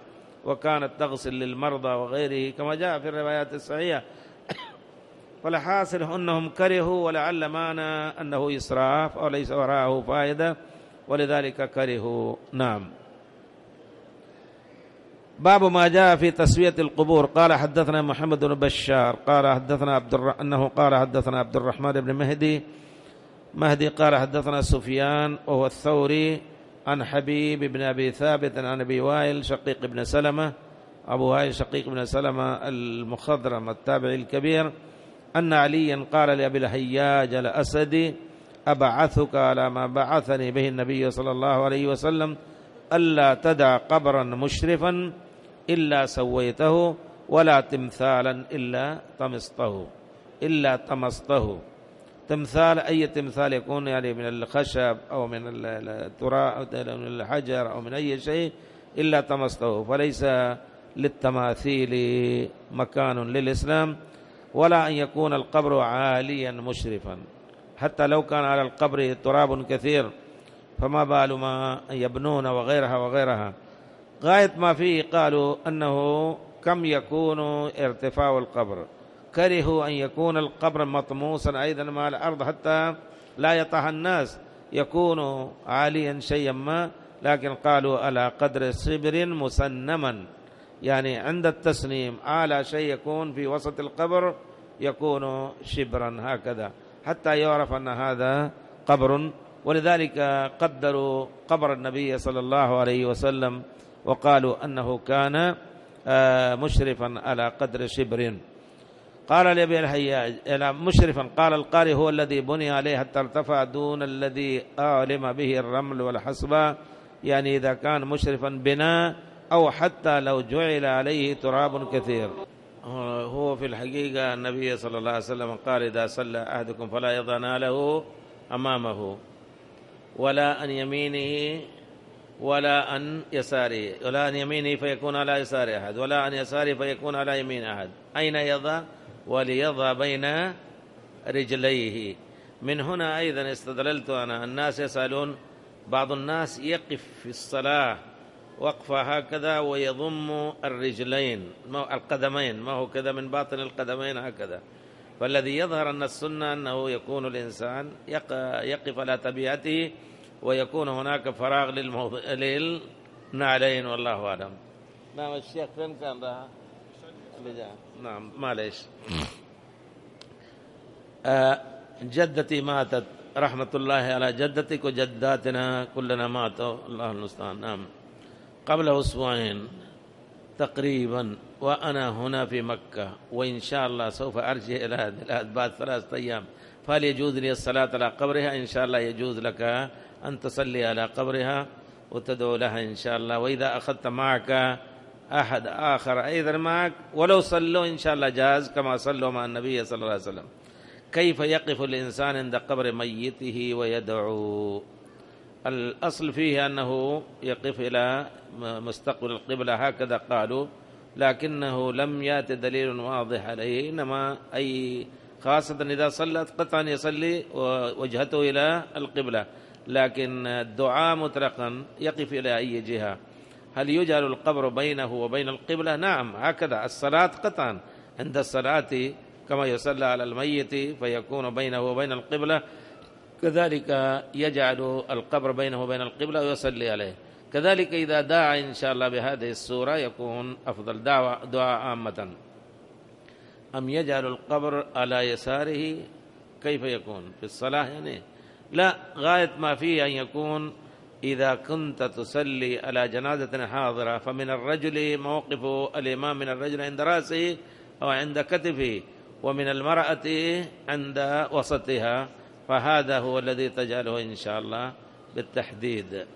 وكانت تغسل للمرضى وغيره كما جاء في الروايات الصحيحة. فالحاصل أنهم كرهوا، ولعل معنى أنه إسراف أو ليس وراءه فائدة ولذلك كرهوا. نعم. باب ما جاء في تسوية القبور. قال حدثنا محمد بن بشار قال حدثنا عبد الر... أنه قال حدثنا عبد الرحمن بن مهدي مهدي قال حدثنا سفيان وهو الثوري عن حبيب بن أبي ثابت عن أبي وائل شقيق بن سلمة أبو وائل شقيق بن سلمة المخضرم التابعي الكبير أن عليا قال لأبي الحياج الأسدي أبعثك على ما بعثني به النبي صلى الله عليه وسلم ألا تدع قبرا مشرفا إلا سويته ولا تمثالا إلا طمسته إلا طمسته. تمثال أي تمثال يكون يعني من الخشب أو من التراب أو من الحجر أو من أي شيء إلا طمسته. فليس للتماثيل مكان للإسلام، ولا أن يكون القبر عاليا مشرفا، حتى لو كان على القبر تراب كثير فما بال ما يبنون وغيرها وغيرها. غاية ما فيه قالوا أنه كم يكون ارتفاع القبر، كرهوا أن يكون القبر مطموسا أيضا مع الأرض حتى لا يطح الناس، يكون عاليا شيئا ما، لكن قالوا على قدر صبر مسنما، يعني عند التسنيم أعلى شيء يكون في وسط القبر يكون شبرا هكذا حتى يعرف أن هذا قبر. ولذلك قدروا قبر النبي صلى الله عليه وسلم وقالوا أنه كان مشرفا على قدر شبر. قال لأبي الحياج مشرفا، قال القاري هو الذي بني عليه حتى ارتفع دون الذي أعلم به الرمل والحصبة، يعني إذا كان مشرفا بناء أو حتى لو جعل عليه تراب كثير. هو في الحقيقة النبي صلى الله عليه وسلم قال إذا صلى أحدكم فلا يضع نعله أمامه ولا عن يمينه ولا عن يساره، ولا عن يمينه فيكون على يسار أحد ولا عن يساره فيكون على يمين أحد. أين يضع؟ وليضع بين رجليه. من هنا أيضا استدللت أنا، الناس يسألون، بعض الناس يقف في الصلاة وقفة هكذا ويضم الرجلين القدمين، ما هو كذا من باطن القدمين هكذا. فالذي يظهر أن السنة أنه يكون الإنسان يقف على طبيعته ويكون هناك فراغ للموضع للنعلين، والله أعلم. نعم. الشيخ فين كان ده؟ نعم معليش. آه جدتي ماتت رحمة الله على جدتك وجداتنا كلنا ماتوا، الله المستعان. نعم. قبل أسبوعين تقريبا وأنا هنا في مكة، وإن شاء الله سوف أرجع إلى هذه البلاد بعد ثلاثة أيام، فهل يجوز لي الصلاة على قبرها؟ إن شاء الله يجوز لك أن تصلي على قبرها وتدعو لها إن شاء الله. وإذا أخذت معك أحد آخر أيضا معك ولو صلوا إن شاء الله جاز كما صلوا مع النبي صلى الله عليه وسلم. كيف يقف الإنسان عند قبر ميته ويدعو؟ الأصل فيه أنه يقف إلى مستقبل القبلة هكذا قالوا، لكنه لم يأت دليل واضح عليه، إنما أي خاصة إذا صلت قطعا يصلي وجهته إلى القبلة، لكن الدعاء مطلقا يقف إلى أي جهة. هل يجعل القبر بينه وبين القبلة؟ نعم، هكذا الصلاة قطعا عند الصلاة كما يصلى على الميت فيكون بينه وبين القبلة، كذلك يجعل القبر بينه وبين القبلة ويصلي عليه. كذلك إذا دعا إن شاء الله بهذه السورة يكون أفضل دعوة دعاء عامة. أم يجعل القبر على يساره؟ كيف يكون في الصلاة يعني؟ لا، غاية ما فيه أن يكون إذا كنت تصلي على جنازة حاضرة فمن الرجل موقف الإمام من الرجل عند رأسه أو عند كتفه، ومن المرأة عند وسطها، فهذا هو الذي تجعله إن شاء الله بالتحديد.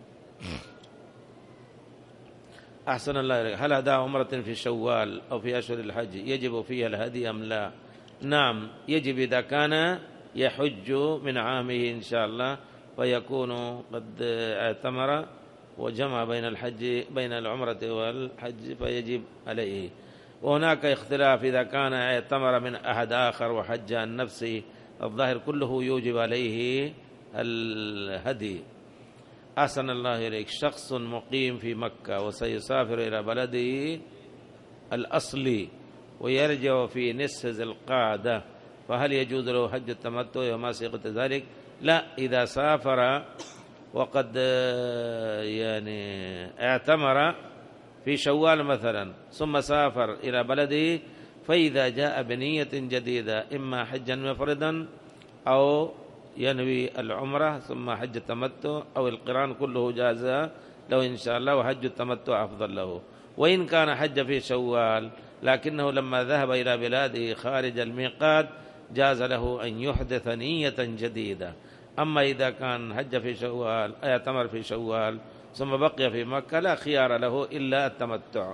أحسن الله إليك. هل أداء عمرة في شوال أو في أشهر الحج يجب فيها الهدي أم لا؟ نعم يجب إذا كان يحج من عامه إن شاء الله فيكون قد اعتمر وجمع بين الحج بين العمرة والحج فيجب عليه. وهناك اختلاف إذا كان اعتمر من أحد آخر وحج عن نفسه، الظاهر كله يوجب عليه الهدي. أحسن الله إليك، شخص مقيم في مكة وسيسافر إلى بلده الأصلي ويرجع في نصف ذي القعدة، فهل يجوز له حج التمتع وما صيغة ذلك؟ لا، إذا سافر وقد يعني اعتمر في شوال مثلا ثم سافر إلى بلده، فإذا جاء بنية جديدة إما حجا مفردا أو ينوي العمرة ثم حج التمتع أو القران، كله جاز له إن شاء الله، وحج التمتع أفضل له. وإن كان حج في شوال لكنه لما ذهب إلى بلاده خارج الميقات جاز له أن يحدث نية جديدة. أما إذا كان حج في شوال اعتمر في شوال ثم بقي في مكة لا خيار له إلا التمتع.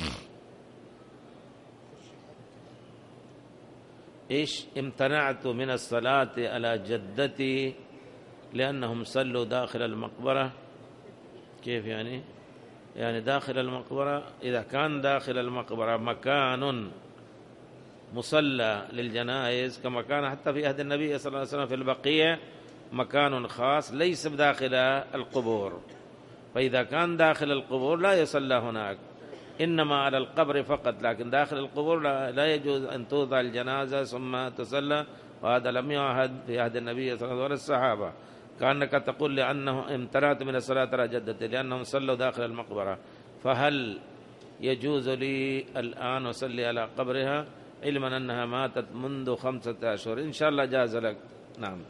إيش؟ امتنعت من الصلاة على جدتي لأنهم صلوا داخل المقبرة. كيف يعني؟ يعني داخل المقبرة، إذا كان داخل المقبرة مكان مصلى للجنائز كما كان حتى في عهد النبي صلى الله عليه وسلم في البقيع مكان خاص ليس بداخل القبور، فإذا كان داخل القبور لا يصلى هناك، إنما على القبر فقط، لكن داخل القبور لا يجوز أن توضع الجنازة ثم تصلى، وهذا لم يعهد في عهد النبي صلى الله عليه وسلم الصحابة. كأنك تقول لأنه امتنعت من الصلاة على جدتي لأنهم صلوا داخل المقبرة، فهل يجوز لي الآن أصلي على قبرها علما أنها ماتت منذ خمسة أشهر؟ إن شاء الله جاز لك. نعم.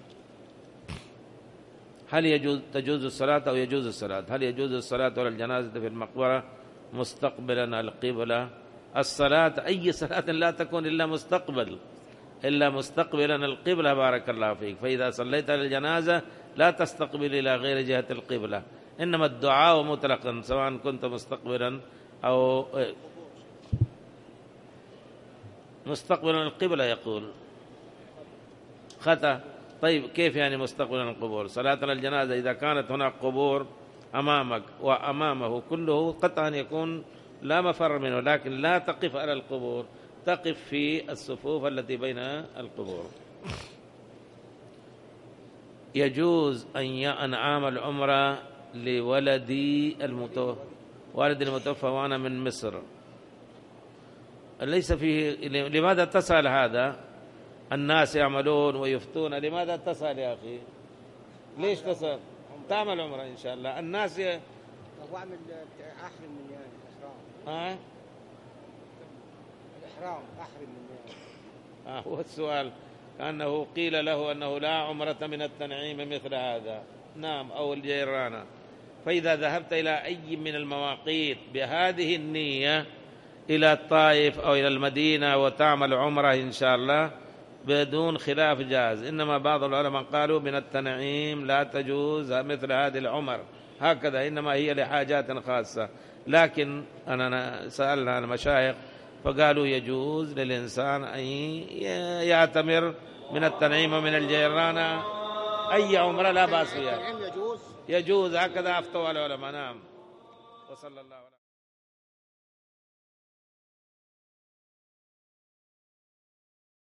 هل يجوز تجوز الصلاة أو يجوز الصلاة؟ هل يجوز الصلاة على الجنازة في المقبرة مستقبلا القبلة؟ الصلاة أي صلاة لا تكون إلا مستقبل إلا مستقبلا القبلة، بارك الله فيك. فإذا صليت على الجنازة لا تستقبل إلى غير جهة القبلة، إنما الدعاء مطلقا سواء كنت مستقبلا أو مستقبلا القبلة. يقول خطأ. طيب كيف يعني مستقبلا القبور؟ صلاة على الجنازة إذا كانت هناك قبور أمامك وأمامه كله قطعا يكون لا مفر منه، لكن لا تقف على القبور، تقف في الصفوف التي بين القبور. يجوز أن أعمل عمرة لولدي المتوفى والدي المتوفى وأنا من مصر. ليس فيه. لماذا تسأل هذا؟ الناس يعملون ويفتون، لماذا تسأل يا أخي؟ ليش تسأل؟ تعمل عمرة إن شاء الله. الناس ي... أعمل أحرم من يعني الإحرام. ها؟ الإحرام أحرم من يعني. آه هو السؤال كأنه قيل له أنه لا عمرة من التنعيم مثل هذا. نعم، أو الجيرانة. فإذا ذهبت إلى أي من المواقيت بهذه النية إلى الطائف أو إلى المدينة وتعمل عمرة إن شاء الله بدون خلاف جاز. إنما بعض العلماء قالوا من التنعيم لا تجوز مثل هذه العمر هكذا، إنما هي لحاجات خاصة. لكن أنا سألنا المشايخ فقالوا يجوز للإنسان أن يعتمر من التنعيم ومن الجيرانة أي عمرة لا بأس فيها، يجوز هكذا أفتوا العلماء. نعم. وصلى الله عليه